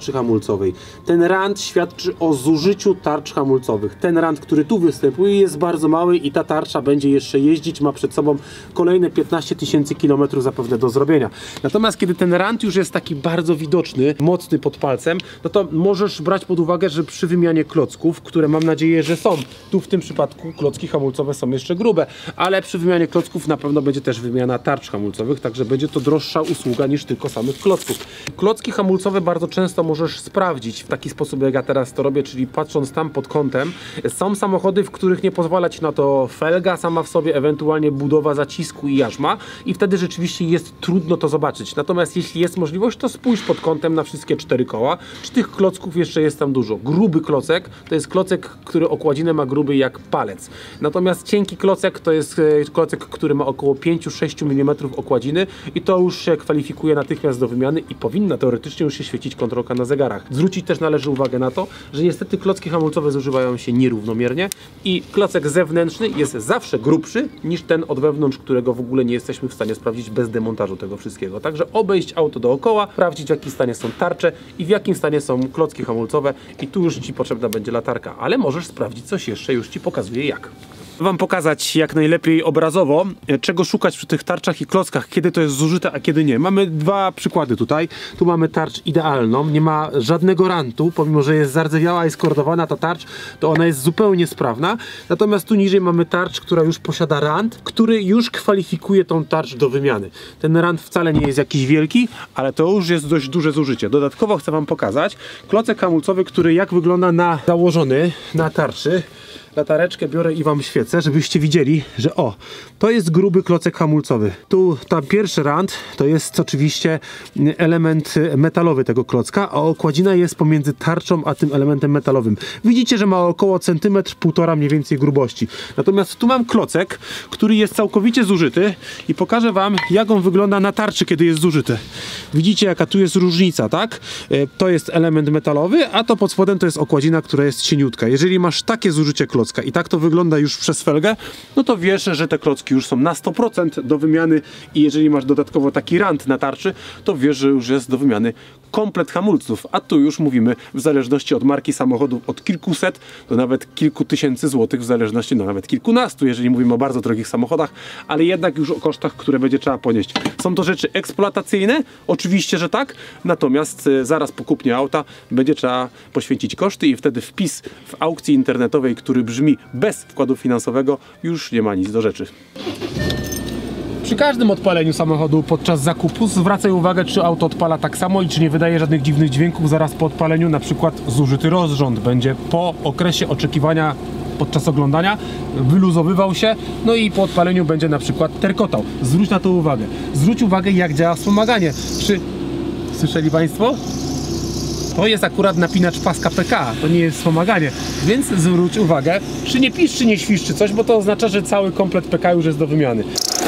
tarczy hamulcowej. Ten rant świadczy o zużyciu tarcz hamulcowych. Ten rant, który tu występuje, jest bardzo mały i ta tarcza będzie jeszcze jeździć, ma przed sobą kolejne 15 000 km zapewne do zrobienia. Natomiast kiedy ten rant już jest taki bardzo widoczny, mocny pod palcem, no to możesz brać pod uwagę, że przy wymianie klocków, które mam nadzieję, że są, tu w tym przypadku klocki hamulcowe są jeszcze grube, ale przy wymianie klocków na pewno będzie też wymiana tarcz hamulcowych, także będzie to droższa usługa niż tylko samych klocków. Klocki hamulcowe bardzo często możesz sprawdzić w taki sposób, jak ja teraz to robię, czyli patrząc tam pod kątem. Są samochody, w których nie pozwala ci na to felga sama w sobie, ewentualnie budowa zacisku i jarzma i wtedy rzeczywiście jest trudno to zobaczyć. Natomiast jeśli jest możliwość, to spójrz pod kątem na wszystkie 4 koła, czy tych klocków jeszcze jest tam dużo. Gruby klocek to jest klocek, który okładzinę ma gruby jak palec. Natomiast cienki klocek to jest klocek, który ma około 5-6 mm okładziny i to już się kwalifikuje natychmiast do wymiany i powinna teoretycznie już się świecić kontrolka na zegarach. Zwrócić też należy uwagę na to, że niestety klocki hamulcowe zużywają się nierównomiernie i klocek zewnętrzny jest zawsze grubszy niż ten od wewnątrz, którego w ogóle nie jesteśmy w stanie sprawdzić bez demontażu tego wszystkiego. Także obejść auto dookoła, sprawdzić, w jakim stanie są tarcze i w jakim stanie są klocki hamulcowe i tu już ci potrzebna będzie latarka, ale możesz sprawdzić coś jeszcze, już ci pokazuję jak. Wam pokazać jak najlepiej obrazowo, czego szukać przy tych tarczach i klockach, kiedy to jest zużyte, a kiedy nie. Mamy dwa przykłady tutaj. Tu mamy tarcz idealną, nie ma żadnego rantu, pomimo że jest zardzewiała i skordowana ta tarcz, to ona jest zupełnie sprawna. Natomiast tu niżej mamy tarcz, która już posiada rant, który już kwalifikuje tą tarcz do wymiany. Ten rant wcale nie jest jakiś wielki, ale to już jest dość duże zużycie. Dodatkowo chcę wam pokazać klocek hamulcowy, który jak wygląda założony na tarczy. Latareczkę biorę i wam świecę, żebyście widzieli, że o, to jest gruby klocek hamulcowy. Tu tam pierwszy rant to jest oczywiście element metalowy tego klocka, a okładzina jest pomiędzy tarczą a tym elementem metalowym. Widzicie, że ma około centymetr, półtora mniej więcej grubości. Natomiast tu mam klocek, który jest całkowicie zużyty i pokażę wam, jak on wygląda na tarczy, kiedy jest zużyty. Widzicie, jaka tu jest różnica, tak? To jest element metalowy, a to pod spodem to jest okładzina, która jest cieniutka. Jeżeli masz takie zużycie klocka i tak to wygląda już przez felgę, no to wiesz, że te klocki już są na 100% do wymiany i jeżeli masz dodatkowo taki rant na tarczy, to wiesz, że już jest do wymiany komplet hamulców, a tu już mówimy w zależności od marki samochodów od kilkuset do nawet kilku tysięcy złotych, w zależności no nawet kilkunastu, jeżeli mówimy o bardzo drogich samochodach, ale jednak już o kosztach, które będzie trzeba ponieść. Są to rzeczy eksploatacyjne? Oczywiście, że tak, natomiast zaraz po kupnie auta będzie trzeba poświęcić koszty i wtedy wpis w aukcji internetowej, który brzmi bez wkładu finansowego, już nie ma nic do rzeczy. Przy każdym odpaleniu samochodu podczas zakupu zwracaj uwagę, czy auto odpala tak samo i czy nie wydaje żadnych dziwnych dźwięków zaraz po odpaleniu, na przykład zużyty rozrząd będzie po okresie oczekiwania podczas oglądania wyluzowywał się, no i po odpaleniu będzie na przykład terkotał. Zwróć na to uwagę. Zwróć uwagę, jak działa wspomaganie. Słyszeli Państwo? To jest akurat napinacz paska PK, to nie jest wspomaganie, więc zwróć uwagę, czy nie piszczy, nie świszczy coś, bo to oznacza, że cały komplet PK już jest do wymiany.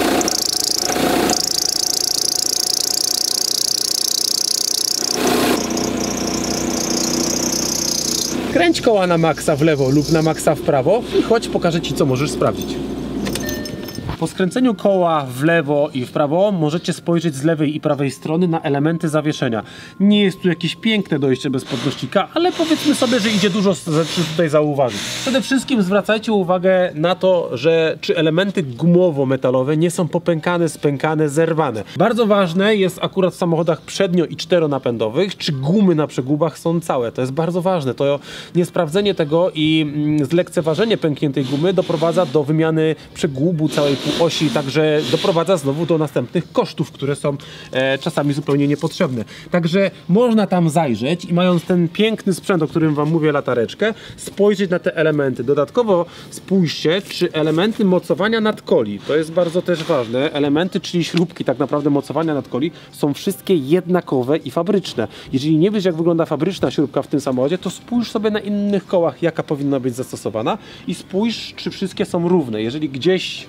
Kręć koła na maksa w lewo lub na maksa w prawo i chodź, pokażę Ci, co możesz sprawdzić. Po skręceniu koła w lewo i w prawo możecie spojrzeć z lewej i prawej strony na elementy zawieszenia. Nie jest tu jakieś piękne dojście bez podnośnika, ale powiedzmy sobie, że idzie dużo rzeczy tutaj zauważyć. Przede wszystkim zwracajcie uwagę na to, że czy elementy gumowo-metalowe nie są popękane, spękane, zerwane. Bardzo ważne jest akurat w samochodach przednio- i czteronapędowych, czy gumy na przegubach są całe. To jest bardzo ważne. To niesprawdzenie tego i zlekceważenie pękniętej gumy doprowadza do wymiany przegubu całej półosi, także doprowadza znowu do następnych kosztów, które są czasami zupełnie niepotrzebne. Także można tam zajrzeć i mając ten piękny sprzęt, o którym wam mówię, latareczkę, spojrzeć na te elementy. Dodatkowo spójrzcie, czy elementy mocowania nadkoli, to jest bardzo też ważne, elementy, czyli śrubki tak naprawdę mocowania nadkoli są wszystkie jednakowe i fabryczne. Jeżeli nie wiesz, jak wygląda fabryczna śrubka w tym samochodzie, to spójrz sobie na innych kołach, jaka powinna być zastosowana i spójrz, czy wszystkie są równe. Jeżeli gdzieś są jakieś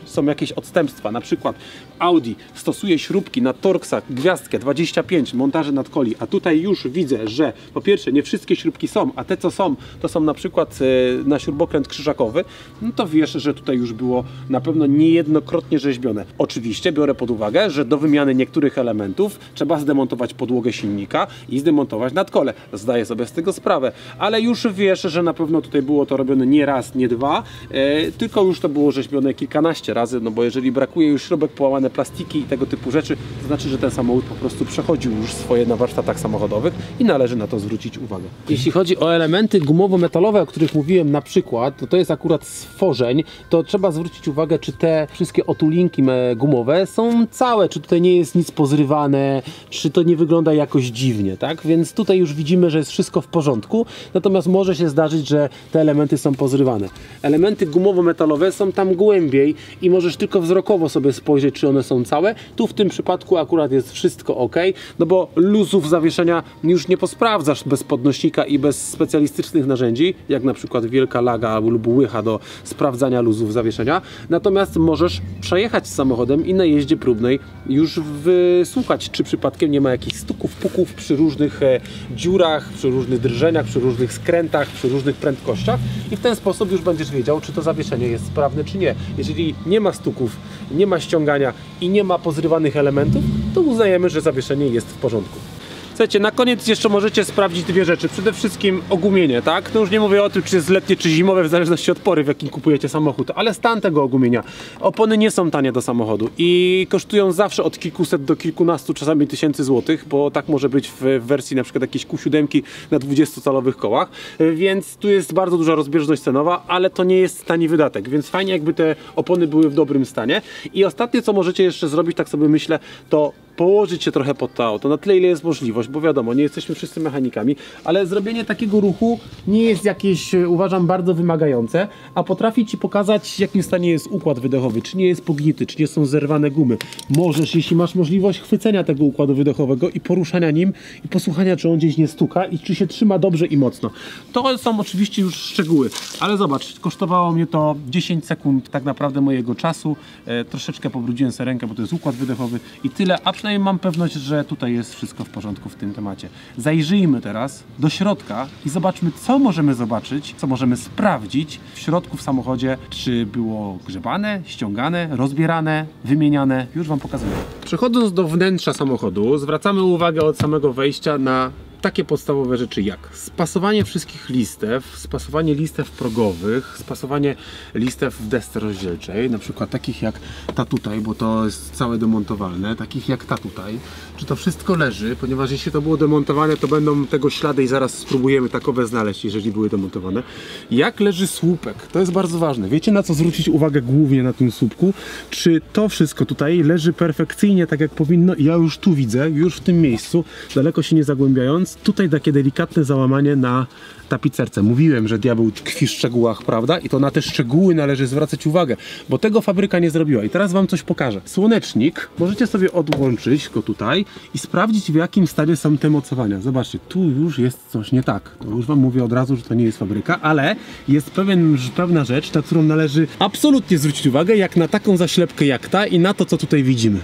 jakieś odstępstwa, na przykład Audi stosuje śrubki na Torxach, gwiazdkę 25, montaże nadkoli, a tutaj już widzę, że po pierwsze nie wszystkie śrubki są, a te co są, to są na przykład na śrubokręt krzyżakowy, no to wiesz, że tutaj już było na pewno niejednokrotnie rzeźbione. Oczywiście biorę pod uwagę, że do wymiany niektórych elementów trzeba zdemontować podłogę silnika i zdemontować nadkole. Zdaję sobie z tego sprawę, ale już wiesz, że na pewno tutaj było to robione nie raz, nie dwa, tylko już to było rzeźbione kilkanaście razy, no bo jeżeli brakuje już śrubek, połamane plastiki i tego typu rzeczy, to znaczy, że ten samochód po prostu przechodził już swoje na warsztatach samochodowych i należy na to zwrócić uwagę. Jeśli chodzi o elementy gumowo-metalowe, o których mówiłem na przykład, to jest akurat stworzeń, to trzeba zwrócić uwagę, czy te wszystkie otulinki gumowe są całe, czy tutaj nie jest nic pozrywane, czy to nie wygląda jakoś dziwnie, tak? Więc tutaj już widzimy, że jest wszystko w porządku, natomiast może się zdarzyć, że te elementy są pozrywane. Elementy gumowo-metalowe są tam głębiej i możesz tylko wzrokowo sobie spojrzeć, czy one są całe. Tu w tym przypadku akurat jest wszystko ok, no bo luzów zawieszenia już nie posprawdzasz bez podnośnika i bez specjalistycznych narzędzi, jak na przykład wielka laga lub łycha do sprawdzania luzów zawieszenia. Natomiast możesz przejechać z samochodem i na jeździe próbnej już wysłuchać, czy przypadkiem nie ma jakichś stuków, puków przy różnych dziurach, przy różnych drżeniach, przy różnych skrętach, przy różnych prędkościach i w ten sposób już będziesz wiedział, czy to zawieszenie jest sprawne, czy nie. Jeżeli nie ma stuków, nie ma ściągania i nie ma pozrywanych elementów, to uznajemy, że zawieszenie jest w porządku. Słuchajcie, na koniec jeszcze możecie sprawdzić dwie rzeczy. Przede wszystkim ogumienie, tak? To już nie mówię o tym, czy jest letnie, czy zimowe, w zależności od pory, w jakim kupujecie samochód, ale stan tego ogumienia. Opony nie są tanie do samochodu i kosztują zawsze od kilkuset do kilkunastu, czasami tysięcy złotych, bo tak może być w wersji na przykład jakiejś Q7 na 20-calowych kołach, więc tu jest bardzo duża rozbieżność cenowa, ale to nie jest tani wydatek, więc fajnie jakby te opony były w dobrym stanie. I ostatnie, co możecie jeszcze zrobić, tak sobie myślę, to położyć się trochę pod to auto, na tyle ile jest możliwość, bo wiadomo, nie jesteśmy wszyscy mechanikami, ale zrobienie takiego ruchu nie jest jakieś, uważam, bardzo wymagające, a potrafi Ci pokazać, w jakim stanie jest układ wydechowy, czy nie jest pognity, czy nie są zerwane gumy. Możesz, jeśli masz możliwość, chwycenia tego układu wydechowego i poruszania nim i posłuchania, czy on gdzieś nie stuka i czy się trzyma dobrze i mocno. To są oczywiście już szczegóły, ale zobacz, kosztowało mnie to 10 sekund tak naprawdę mojego czasu, troszeczkę pobrudziłem sobie rękę, bo to jest układ wydechowy i tyle, a przynajmniej mam pewność, że tutaj jest wszystko w porządku w tym temacie. Zajrzyjmy teraz do środka i zobaczmy, co możemy zobaczyć, co możemy sprawdzić w środku w samochodzie, czy było grzebane, ściągane, rozbierane, wymieniane. Już Wam pokazuję. Przechodząc do wnętrza samochodu, zwracamy uwagę od samego wejścia na takie podstawowe rzeczy jak spasowanie wszystkich listew, spasowanie listew progowych, spasowanie listew w desce rozdzielczej, na przykład takich jak ta tutaj, bo to jest całe demontowalne, takich jak ta tutaj. Czy to wszystko leży, ponieważ jeśli to było demontowane, to będą tego ślady i zaraz spróbujemy takowe znaleźć, jeżeli były demontowane. Jak leży słupek? To jest bardzo ważne. Wiecie, na co zwrócić uwagę głównie na tym słupku? Czy to wszystko tutaj leży perfekcyjnie tak jak powinno? Ja już tu widzę, już w tym miejscu, daleko się nie zagłębiając, tutaj takie delikatne załamanie na tapicerce. Mówiłem, że diabeł tkwi w szczegółach, prawda? I to na te szczegóły należy zwracać uwagę, bo tego fabryka nie zrobiła. I teraz Wam coś pokażę. Słonecznik, możecie sobie odłączyć go tutaj i sprawdzić, w jakim stanie są te mocowania. Zobaczcie, tu już jest coś nie tak. To już Wam mówię od razu, że to nie jest fabryka, ale jest pewna rzecz, na którą należy absolutnie zwrócić uwagę, jak na taką zaślepkę jak ta i na to, co tutaj widzimy.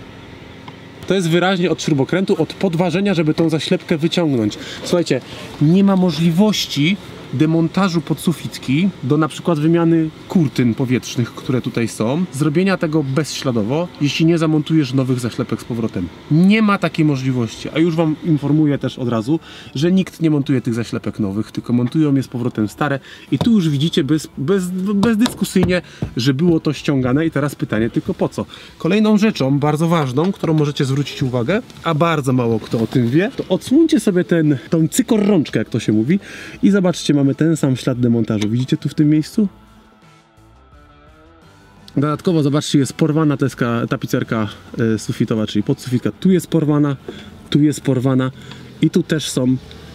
To jest wyraźnie od śrubokrętu, od podważenia, żeby tą zaślepkę wyciągnąć. Słuchajcie, nie ma możliwości demontażu podsufitki do na przykład wymiany kurtyn powietrznych, które tutaj są, zrobienia tego bezśladowo, jeśli nie zamontujesz nowych zaślepek z powrotem. Nie ma takiej możliwości, a już Wam informuję też od razu, że nikt nie montuje tych zaślepek nowych, tylko montują je z powrotem stare i tu już widzicie bezdyskusyjnie, że było to ściągane i teraz pytanie tylko po co? Kolejną rzeczą bardzo ważną, którą możecie zwrócić uwagę, a bardzo mało kto o tym wie, to odsłońcie sobie tą cykorrączkę, jak to się mówi i zobaczcie, mamy ten sam ślad demontażu. Widzicie tu w tym miejscu? Dodatkowo zobaczcie, jest porwana tapicerka sufitowa, czyli podsufitka. Tu jest porwana i tu też są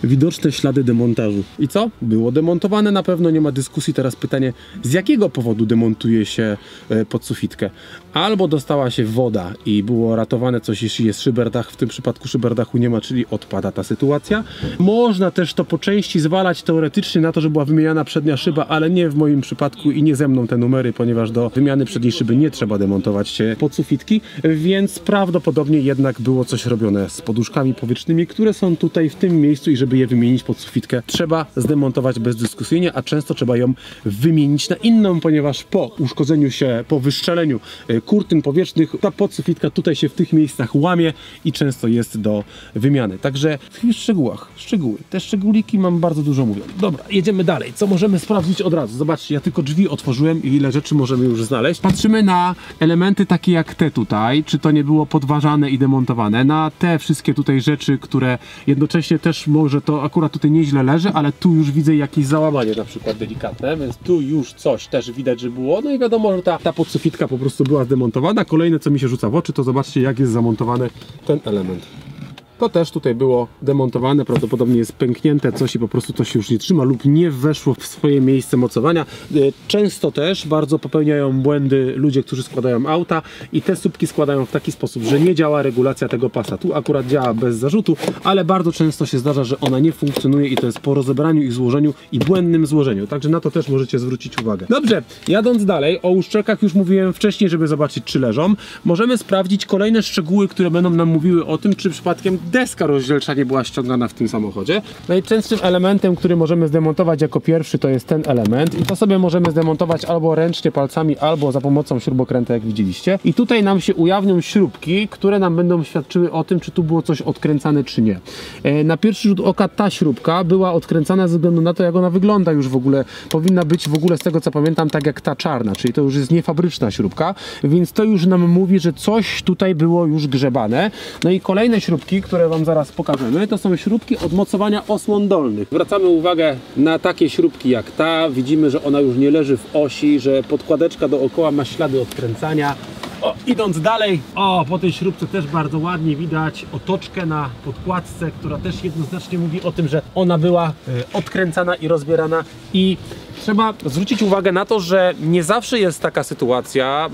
widoczne ślady demontażu. I co? Było demontowane, na pewno nie ma dyskusji. Teraz pytanie, z jakiego powodu demontuje się podsufitkę? Albo dostała się woda i było ratowane coś, jeśli jest szyberdach, w tym przypadku szyberdachu nie ma, czyli odpada ta sytuacja. Można też to po części zwalać teoretycznie na to, że była wymieniana przednia szyba, ale nie w moim przypadku i nie ze mną te numery, ponieważ do wymiany przedniej szyby nie trzeba demontować podsufitki, więc prawdopodobnie jednak było coś robione z poduszkami powietrznymi, które są tutaj w tym miejscu i żeby je wymienić podsufitkę trzeba zdemontować bezdyskusyjnie, a często trzeba ją wymienić na inną, ponieważ po uszkodzeniu się, po wystrzeleniu kurtyn powietrznych ta podsufitka tutaj się w tych miejscach łamie i często jest do wymiany. Także w szczegółach, szczegóły. Te szczególiki mam bardzo dużo mówią. Dobra, jedziemy dalej. Co możemy sprawdzić od razu? Zobaczcie, ja tylko drzwi otworzyłem i ile rzeczy możemy już znaleźć. Patrzymy na elementy takie jak te tutaj, czy to nie było podważane i demontowane, na te wszystkie tutaj rzeczy, które jednocześnie też może to akurat tutaj nieźle leży, ale tu już widzę jakieś załamanie na przykład delikatne, więc tu już coś też widać, że było. No i wiadomo, że ta podsufitka po prostu była zdemontowana. Kolejne, co mi się rzuca w oczy, to zobaczcie, jak jest zamontowany ten element. To też tutaj było demontowane, prawdopodobnie jest pęknięte coś i po prostu to się już nie trzyma lub nie weszło w swoje miejsce mocowania. Często też bardzo popełniają błędy ludzie, którzy składają auta i te słupki składają w taki sposób, że nie działa regulacja tego pasa. Tu akurat działa bez zarzutu, ale bardzo często się zdarza, że ona nie funkcjonuje i to jest po rozebraniu i złożeniu i błędnym złożeniu. Także na to też możecie zwrócić uwagę. Dobrze, jadąc dalej, o uszczelkach już mówiłem wcześniej, żeby zobaczyć, czy leżą. Możemy sprawdzić kolejne szczegóły, które będą nam mówiły o tym, czy przypadkiem deska rozdzielcza nie była ściągana w tym samochodzie. Najczęstszym elementem, który możemy zdemontować jako pierwszy, to jest ten element i to sobie możemy zdemontować albo ręcznie palcami, albo za pomocą śrubokręta, jak widzieliście. I tutaj nam się ujawnią śrubki, które nam będą świadczyły o tym, czy tu było coś odkręcane, czy nie. Na pierwszy rzut oka ta śrubka była odkręcana ze względu na to, jak ona wygląda już w ogóle. Powinna być w ogóle, z tego co pamiętam, tak jak ta czarna, czyli to już jest niefabryczna śrubka, więc to już nam mówi, że coś tutaj było już grzebane. No i kolejne śrubki, które wam zaraz pokażemy, to są śrubki od mocowania osłon dolnych. Zwracamy uwagę na takie śrubki jak ta. Widzimy, że ona już nie leży w osi, że podkładeczka dookoła ma ślady odkręcania. Idąc dalej, po tej śrubce też bardzo ładnie widać otoczkę na podkładce, która też jednoznacznie mówi o tym, że ona była odkręcana i rozbierana. I trzeba zwrócić uwagę na to, że nie zawsze jest taka sytuacja,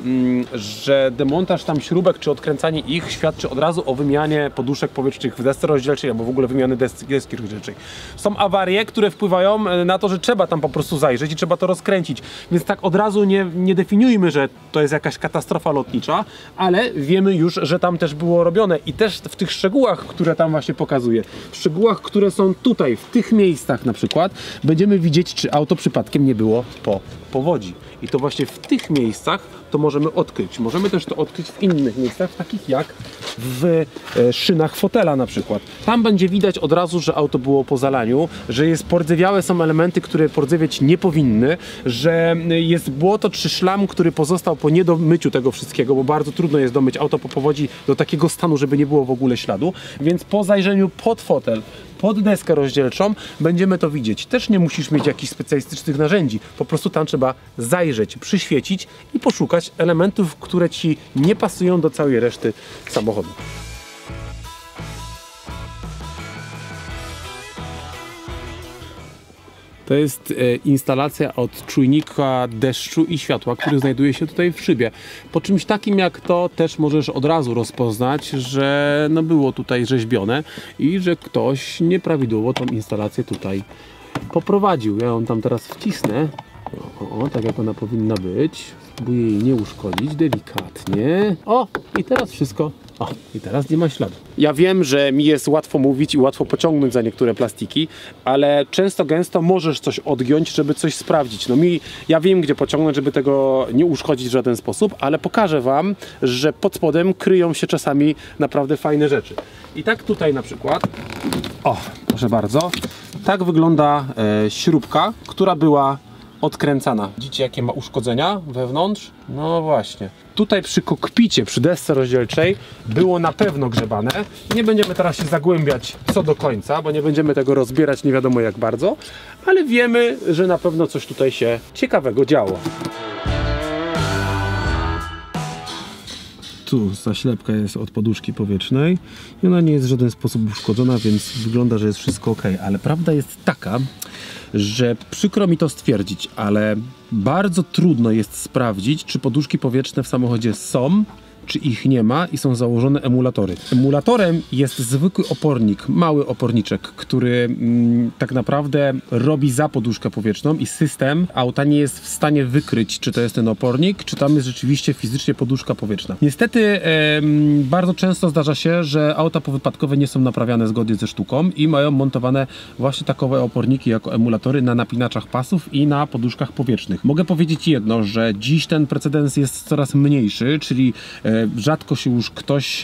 że demontaż tam śrubek czy odkręcanie ich świadczy od razu o wymianie poduszek powietrznych w desce rozdzielczej albo w ogóle wymiany deski rozdzielczej. Są awarie, które wpływają na to, że trzeba tam po prostu zajrzeć i trzeba to rozkręcić. Więc tak od razu nie definiujmy, że to jest jakaś katastrofa lotnicza, ale wiemy już, że tam też było robione i też w tych szczegółach, które tam właśnie pokazuję, w szczegółach, które są tutaj, w tych miejscach na przykład, będziemy widzieć, czy auto przypadkiem nie było po powodzi. I to właśnie w tych miejscach to możemy odkryć. Możemy też to odkryć w innych miejscach, takich jak w szynach fotela na przykład. Tam będzie widać od razu, że auto było po zalaniu, że jest pordzewiałe, są elementy, które pordzewieć nie powinny, że jest błoto czy szlam, który pozostał po niedomyciu tego wszystkiego, bo bardzo trudno jest domyć auto po powodzi do takiego stanu, żeby nie było w ogóle śladu. Więc po zajrzeniu pod fotel, pod deskę rozdzielczą będziemy to widzieć. Też nie musisz mieć jakichś specjalistycznych narzędzi. Po prostu tam trzeba zajrzeć, przyświecić i poszukać elementów, które ci nie pasują do całej reszty samochodu. To jest instalacja od czujnika deszczu i światła, który znajduje się tutaj w szybie. Po czymś takim jak to też możesz od razu rozpoznać, że no było tutaj rzeźbione i że ktoś nieprawidłowo tą instalację tutaj poprowadził. Ja ją tam teraz wcisnę. Tak jak ona powinna być. Spróbuję jej nie uszkodzić delikatnie. I teraz wszystko. I teraz nie ma śladu. Ja wiem, że mi jest łatwo mówić i łatwo pociągnąć za niektóre plastiki, ale często gęsto możesz coś odgiąć, żeby coś sprawdzić. Ja wiem, gdzie pociągnąć, żeby tego nie uszkodzić w żaden sposób, ale pokażę wam, że pod spodem kryją się czasami naprawdę fajne rzeczy. I tak tutaj na przykład, proszę bardzo, tak wygląda śrubka, która była odkręcana. Widzicie, jakie ma uszkodzenia wewnątrz? No właśnie. Tutaj przy kokpicie, przy desce rozdzielczej było na pewno grzebane. Nie będziemy teraz się zagłębiać co do końca, bo nie będziemy tego rozbierać nie wiadomo jak bardzo, ale wiemy, że na pewno coś tutaj się ciekawego działo. tu zaślepka jest od poduszki powietrznej i ona nie jest w żaden sposób uszkodzona, więc wygląda, że jest wszystko ok. Ale prawda jest taka, że przykro mi to stwierdzić, ale bardzo trudno jest sprawdzić, czy poduszki powietrzne w samochodzie są, czy ich nie ma i są założone emulatory. Emulatorem jest zwykły opornik, mały oporniczek, który tak naprawdę robi za poduszkę powietrzną i system auta nie jest w stanie wykryć, czy to jest ten opornik, czy tam jest rzeczywiście fizycznie poduszka powietrzna. Niestety bardzo często zdarza się, że auta powypadkowe nie są naprawiane zgodnie ze sztuką i mają montowane właśnie takowe oporniki jako emulatory na napinaczach pasów i na poduszkach powietrznych. Mogę powiedzieć jedno, że dziś ten precedens jest coraz mniejszy, czyli rzadko się już ktoś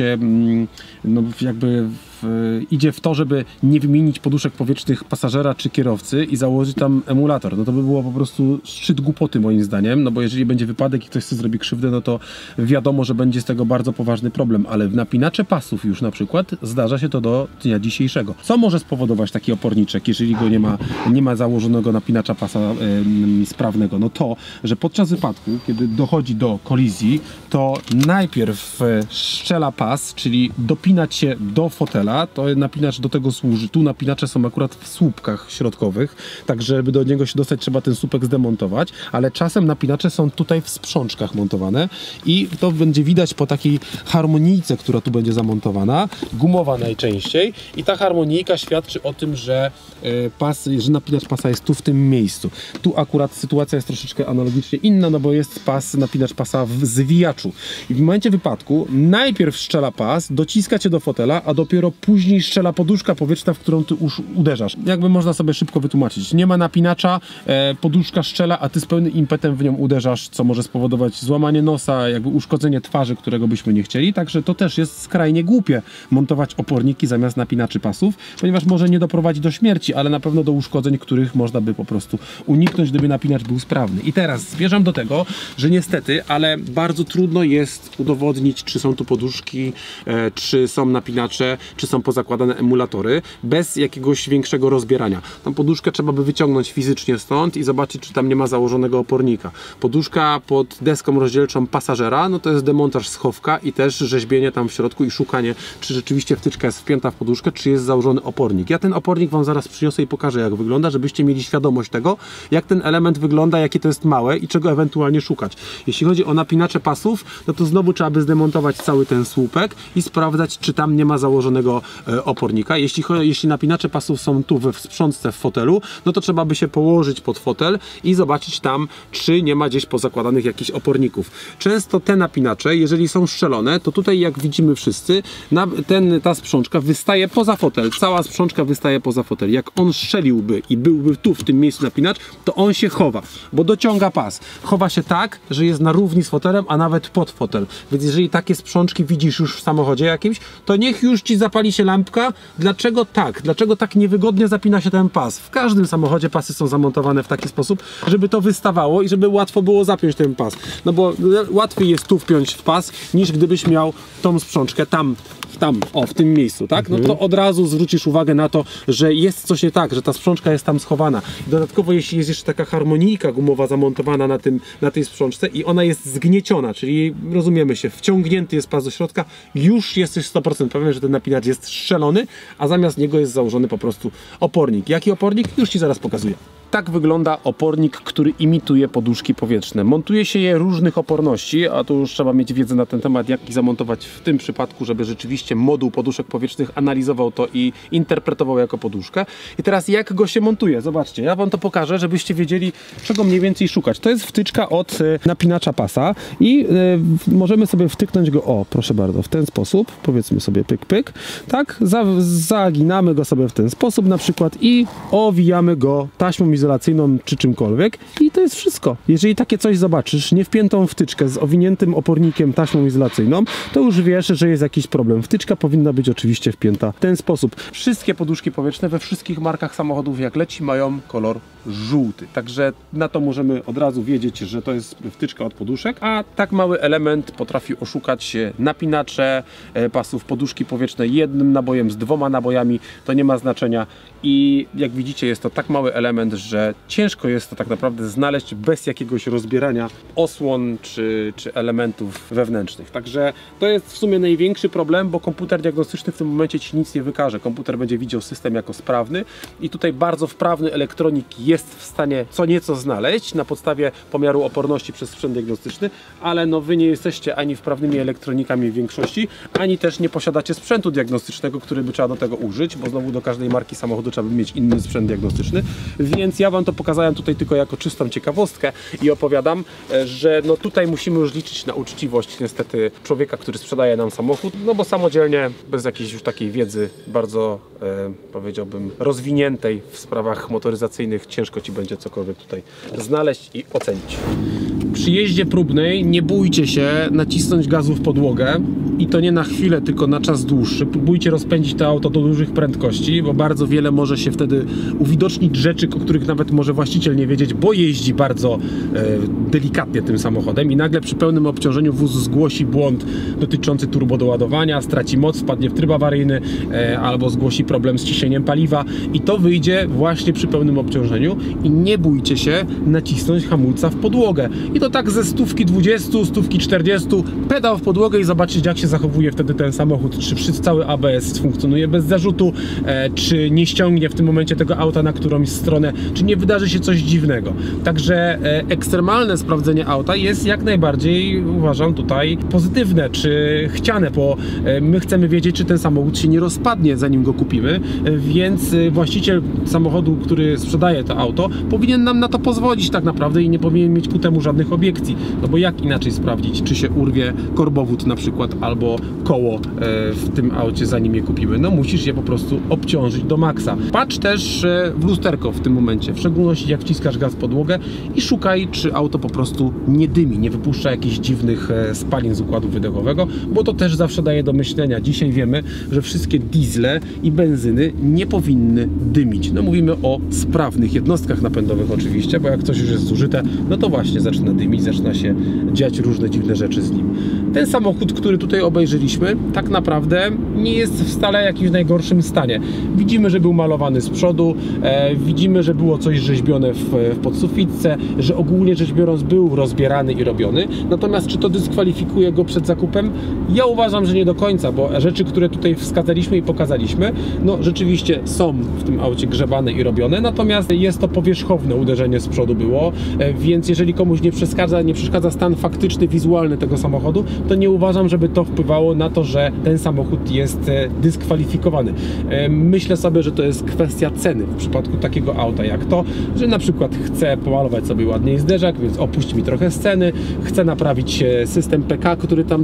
no jakby idzie w to, żeby nie wymienić poduszek powietrznych pasażera czy kierowcy i założyć tam emulator. No to by było po prostu szczyt głupoty moim zdaniem, no bo jeżeli będzie wypadek i ktoś sobie zrobi krzywdę, no to wiadomo, że będzie z tego bardzo poważny problem, ale w napinacze pasów już na przykład zdarza się to do dnia dzisiejszego. Co może spowodować taki oporniczek, jeżeli go nie ma założonego napinacza pasa sprawnego? No to, że podczas wypadku, kiedy dochodzi do kolizji, to najpierw szczela pas, czyli dopinać się do fotela. To napinacz do tego służy. Tu napinacze są akurat w słupkach środkowych, tak żeby do niego się dostać, trzeba ten słupek zdemontować, ale czasem napinacze są tutaj w sprzączkach montowane i to będzie widać po takiej harmonijce, która tu będzie zamontowana, gumowa najczęściej, i ta harmonijka świadczy o tym, że że napinacz pasa jest tu w tym miejscu. Tu akurat sytuacja jest troszeczkę analogicznie inna, no bo jest napinacz pasa w zwijaczu i w momencie wypadku najpierw szczela pas, dociska cię do fotela, a dopiero później strzela poduszka powietrzna, w którą ty uderzasz. Jakby można sobie szybko wytłumaczyć. Nie ma napinacza, poduszka strzela, a ty z pełnym impetem w nią uderzasz, co może spowodować złamanie nosa, jakby uszkodzenie twarzy, którego byśmy nie chcieli. Także to też jest skrajnie głupie montować oporniki zamiast napinaczy pasów, ponieważ może nie doprowadzić do śmierci, ale na pewno do uszkodzeń, których można by po prostu uniknąć, gdyby napinacz był sprawny. I teraz zmierzam do tego, że niestety, ale bardzo trudno jest udowodnić, czy są tu poduszki, czy są napinacze, czy są pozakładane emulatory, bez jakiegoś większego rozbierania. Tą poduszkę trzeba by wyciągnąć fizycznie stąd i zobaczyć, czy tam nie ma założonego opornika. Poduszka pod deską rozdzielczą pasażera, no to jest demontaż schowka i też rzeźbienie tam w środku i szukanie, czy rzeczywiście wtyczka jest wpięta w poduszkę, czy jest założony opornik. Ja ten opornik wam zaraz przyniosę i pokażę, jak wygląda, żebyście mieli świadomość tego, jak ten element wygląda, jakie to jest małe i czego ewentualnie szukać. Jeśli chodzi o napinacze pasów, no to znowu trzeba by zdemontować cały ten słupek i sprawdzać, czy tam nie ma założonego opornika. Jeśli napinacze pasów są tu we sprzątce w fotelu, no to trzeba by się położyć pod fotel i zobaczyć tam, czy nie ma gdzieś pozakładanych jakichś oporników. Często te napinacze, jeżeli są strzelone, to tutaj, jak widzimy wszyscy, ta sprzączka wystaje poza fotel. Cała sprzączka wystaje poza fotel. Jak on strzeliłby i byłby tu w tym miejscu napinacz, to on się chowa, bo dociąga pas. Chowa się tak, że jest na równi z fotelem, a nawet pod fotel. Więc jeżeli takie sprzączki widzisz już w samochodzie jakimś, to niech już ci zapali się lampka. Dlaczego tak? Dlaczego tak niewygodnie zapina się ten pas? W każdym samochodzie pasy są zamontowane w taki sposób, żeby to wystawało i żeby łatwo było zapiąć ten pas. No bo łatwiej jest tu wpiąć w pas, niż gdybyś miał tą sprzączkę tam, w tym miejscu, tak? No to od razu zwrócisz uwagę na to, że jest coś nie tak, że ta sprzączka jest tam schowana. Dodatkowo, jeśli jest jeszcze taka harmonijka gumowa zamontowana na tej sprzączce i ona jest zgnieciona, czyli rozumiemy się, wciągnięty jest pas do środka, już jesteś 100% pewien, że ten napinacz jest strzelony, a zamiast niego jest założony po prostu opornik. Jaki opornik? Już ci zaraz pokazuję. Tak wygląda opornik, który imituje poduszki powietrzne. Montuje się je różnych oporności, a tu już trzeba mieć wiedzę na ten temat, jak zamontować w tym przypadku, żeby rzeczywiście moduł poduszek powietrznych analizował to i interpretował jako poduszkę. I teraz jak go się montuje? Zobaczcie, ja wam to pokażę, żebyście wiedzieli, czego mniej więcej szukać. To jest wtyczka od napinacza pasa i możemy sobie wtyknąć go, o proszę bardzo, w ten sposób, powiedzmy sobie pyk, pyk, tak, zaginamy go sobie w ten sposób na przykład i owijamy go taśmą izolacyjną czy czymkolwiek i to jest wszystko. Jeżeli takie coś zobaczysz, niewpiętą wtyczkę z owiniętym opornikiem taśmą izolacyjną, to już wiesz, że jest jakiś problem. Wtyczka powinna być oczywiście wpięta w ten sposób. Wszystkie poduszki powietrzne we wszystkich markach samochodów, jak leci, mają kolor żółty. Także na to możemy od razu wiedzieć, że to jest wtyczka od poduszek, a tak mały element potrafi oszukać napinacze pasów, poduszki powietrzne jednym nabojem, z 2 nabojami, to nie ma znaczenia i jak widzicie, jest to tak mały element, że ciężko jest to tak naprawdę znaleźć bez jakiegoś rozbierania osłon czy elementów wewnętrznych. Także to jest w sumie największy problem, bo komputer diagnostyczny w tym momencie Ci nic nie wykaże. Komputer będzie widział system jako sprawny i tutaj bardzo wprawny elektronik jest w stanie co nieco znaleźć na podstawie pomiaru oporności przez sprzęt diagnostyczny, ale no Wy nie jesteście ani wprawnymi elektronikami w większości, ani też nie posiadacie sprzętu diagnostycznego, który by trzeba do tego użyć, bo znowu do każdej marki samochodu trzeba by mieć inny sprzęt diagnostyczny, więc ja Wam to pokazałem tutaj tylko jako czystą ciekawostkę i opowiadam, że no tutaj musimy już liczyć na uczciwość niestety człowieka, który sprzedaje nam samochód, no bo samodzielnie, bez jakiejś już takiej wiedzy bardzo powiedziałbym rozwiniętej w sprawach motoryzacyjnych ciężko Ci będzie cokolwiek tutaj znaleźć i ocenić. Przy jeździe próbnej nie bójcie się nacisnąć gazu w podłogę i to nie na chwilę, tylko na czas dłuższy. Próbujcie rozpędzić to auto do dużych prędkości, bo bardzo wiele może się wtedy uwidocznić rzeczy, o których nawet może właściciel nie wiedzieć, bo jeździ bardzo delikatnie tym samochodem i nagle przy pełnym obciążeniu wóz zgłosi błąd dotyczący turbodoładowania, straci moc, wpadnie w tryb awaryjny albo zgłosi problem z ciśnieniem paliwa i to wyjdzie właśnie przy pełnym obciążeniu i nie bójcie się nacisnąć hamulca w podłogę. I to tak ze 120, 140, pedał w podłogę i zobaczyć, jak się zachowuje wtedy ten samochód, czy cały ABS funkcjonuje bez zarzutu, czy nie ściągnie w tym momencie tego auta na którąś stronę, czy nie wydarzy się coś dziwnego. Także ekstremalne sprawdzenie auta jest jak najbardziej, uważam, tutaj pozytywne, czy chciane, bo my chcemy wiedzieć, czy ten samochód się nie rozpadnie, zanim go kupimy, więc właściciel samochodu, który sprzedaje to auto, powinien nam na to pozwolić tak naprawdę i nie powinien mieć ku temu żadnych obiekcji, no bo jak inaczej sprawdzić, czy się urwie korbowód na przykład, albo koło w tym aucie, zanim je kupimy. No musisz je po prostu obciążyć do maksa. Patrz też w lusterko w tym momencie, w szczególności jak wciskasz gaz w podłogę i szukaj, czy auto po prostu nie dymi, nie wypuszcza jakichś dziwnych spalin z układu wydechowego, bo to też zawsze daje do myślenia. Dzisiaj wiemy, że wszystkie diesle i benzyny nie powinny dymić. No mówimy o sprawnych jednostkach napędowych oczywiście, bo jak coś już jest zużyte, no to właśnie zaczyna dymić, zaczyna się dziać różne dziwne rzeczy z nim. Ten samochód, który tutaj obejrzeliśmy, tak naprawdę nie jest w wcale jakimś najgorszym stanie. Widzimy, że był malowany z przodu, widzimy, że było coś rzeźbione w podsufitce, że ogólnie rzecz biorąc był rozbierany i robiony. Natomiast czy to dyskwalifikuje go przed zakupem? Ja uważam, że nie do końca, bo rzeczy, które tutaj wskazaliśmy i pokazaliśmy, no rzeczywiście są w tym aucie grzebane i robione, natomiast jest to powierzchowne uderzenie z przodu było, więc jeżeli komuś nie przeszkadza stan faktyczny, wizualny tego samochodu, to nie uważam, żeby to wpływało na to, że ten samochód jest dyskwalifikowany. Myślę sobie, że to jest kwestia ceny w przypadku takiego auta jak to, że na przykład chcę pomalować sobie ładniej zderzak, więc opuść mi trochę sceny, chcę naprawić system PK, który tam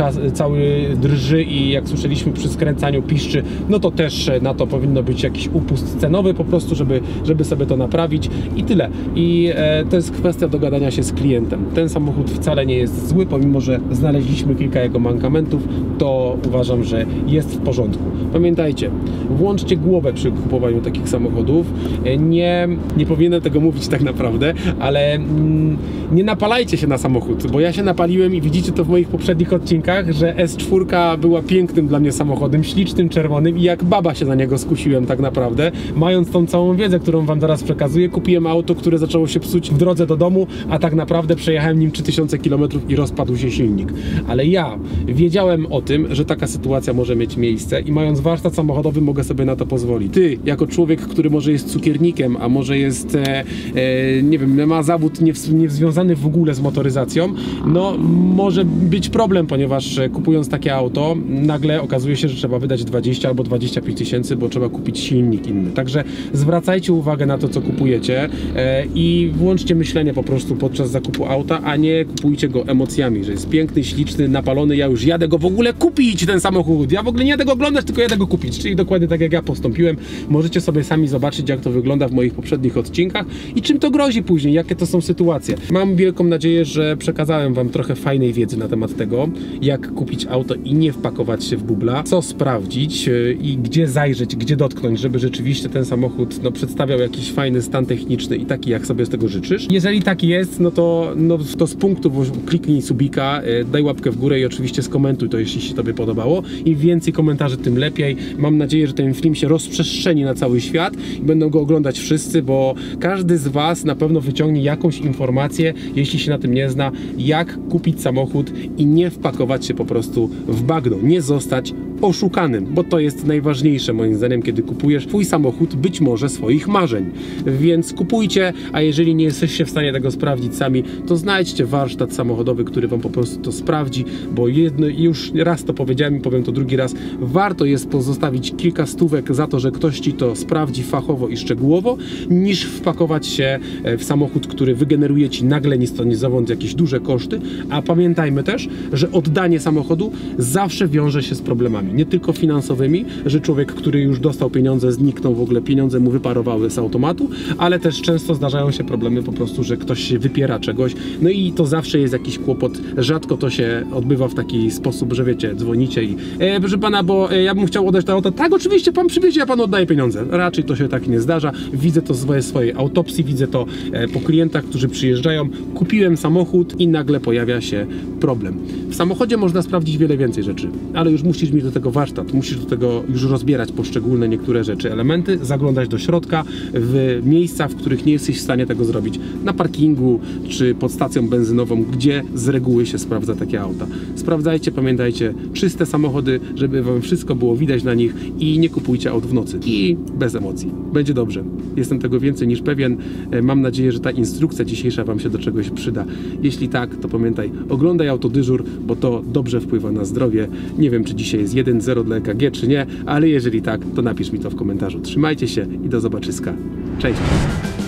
cały drży i jak słyszeliśmy przy skręcaniu piszczy, no to też na to powinno być jakiś upust cenowy po prostu, żeby sobie to naprawić i tyle. I to jest kwestia dogadania się z klientem. Ten samochód wcale nie jest zły, pomimo że znaleźliśmy kilka jego mankamentów, to uważam, że jest w porządku. Pamiętajcie, włączcie głowę przy kupowaniu takich samochodów. Nie powinienem tego mówić tak naprawdę, ale nie napalajcie się na samochód, bo ja się napaliłem i widzicie to w moich poprzednich odcinkach, że S4 była pięknym dla mnie samochodem, ślicznym, czerwonym i jak baba się na niego skusiłem tak naprawdę. Mając tą całą wiedzę, którą Wam zaraz przekazuję, kupiłem auto, które zaczęło się psuć w drodze do domu, a tak naprawdę przejechałem nim 3000 km i rozpadł się silnik. Ale ja wiedziałem o tym, że taka sytuacja może mieć miejsce i mając warsztat samochodowy mogę sobie na to pozwolić. Ty, jako człowiek, który może jest cukiernikiem, a może jest, nie wiem, ma zawód nie związany w ogóle z motoryzacją, no może być problem, ponieważ kupując takie auto, nagle okazuje się, że trzeba wydać 20 albo 25 tysięcy, bo trzeba kupić silnik inny. Także zwracajcie uwagę na to, co kupujecie i włączcie myślenie po prostu podczas zakupu auta, a nie kupujcie go emocjami, że jest piękny, śliczny, napalony, ja już jadę go w ogóle kupić, ten samochód. Ja w ogóle nie jadę go oglądać, tylko jadę go kupić. Czyli dokładnie tak jak ja postąpiłem. Możecie sobie sami zobaczyć, jak to wygląda w moich poprzednich odcinkach i czym to grozi później, jakie to są sytuacje. Mam mam wielką nadzieję, że przekazałem Wam trochę fajnej wiedzy na temat tego, jak kupić auto i nie wpakować się w bubla, co sprawdzić i gdzie zajrzeć, gdzie dotknąć, żeby rzeczywiście ten samochód przedstawiał jakiś fajny stan techniczny i taki, jak sobie z tego życzysz. Jeżeli tak jest, no to z punktu kliknij subika, daj łapkę w górę i oczywiście skomentuj to, jeśli się Tobie podobało. Im więcej komentarzy, tym lepiej. Mam nadzieję, że ten film się rozprzestrzeni na cały świat i będą go oglądać wszyscy, bo każdy z Was na pewno wyciągnie jakąś informację, jeśli się na tym nie zna, jak kupić samochód i nie wpakować się po prostu w bagno, nie zostać oszukanym, bo to jest najważniejsze moim zdaniem, kiedy kupujesz twój samochód, być może swoich marzeń. Więc kupujcie, a jeżeli nie jesteście w stanie tego sprawdzić sami, to znajdźcie warsztat samochodowy, który Wam po prostu to sprawdzi, bo już raz to powiedziałem i powiem to drugi raz, warto jest pozostawić kilka stówek za to, że ktoś Ci to sprawdzi fachowo i szczegółowo, niż wpakować się w samochód, który wygeneruje Ci nagle nic to nie zawąd jakieś duże koszty, a pamiętajmy też, że oddanie samochodu zawsze wiąże się z problemami. Nie tylko finansowymi, że człowiek, który już dostał pieniądze, zniknął, w ogóle pieniądze mu wyparowały z automatu, ale też często zdarzają się problemy po prostu, że ktoś się wypiera czegoś, no i to zawsze jest jakiś kłopot. Rzadko to się odbywa w taki sposób, że wiecie, dzwonicie i proszę pana, bo ja bym chciał oddać to auto. Tak, oczywiście, pan przywiezie, ja panu oddaję pieniądze. Raczej to się tak nie zdarza. Widzę to z swojej autopsji, widzę to po klientach, którzy przyjeżdżają. Kupiłem samochód i nagle pojawia się problem. W samochodzie można sprawdzić wiele więcej rzeczy, ale już musisz mieć do tego warsztat, musisz do tego już rozbierać poszczególne niektóre rzeczy, elementy, zaglądać do środka w miejsca, w których nie jesteś w stanie tego zrobić. Na parkingu czy pod stacją benzynową, gdzie z reguły się sprawdza takie auta. Sprawdzajcie, pamiętajcie, czyste samochody, żeby Wam wszystko było widać na nich i nie kupujcie aut w nocy. I bez emocji. Będzie dobrze. Jestem tego więcej niż pewien. Mam nadzieję, że ta instrukcja dzisiejsza Wam się do czegoś przyda. Jeśli tak, to pamiętaj, oglądaj autodyżur, bo to dobrze wpływa na zdrowie. Nie wiem, czy dzisiaj jest 1-0 dla EKG, czy nie, ale jeżeli tak, to napisz mi to w komentarzu. Trzymajcie się i do zobaczyska. Cześć!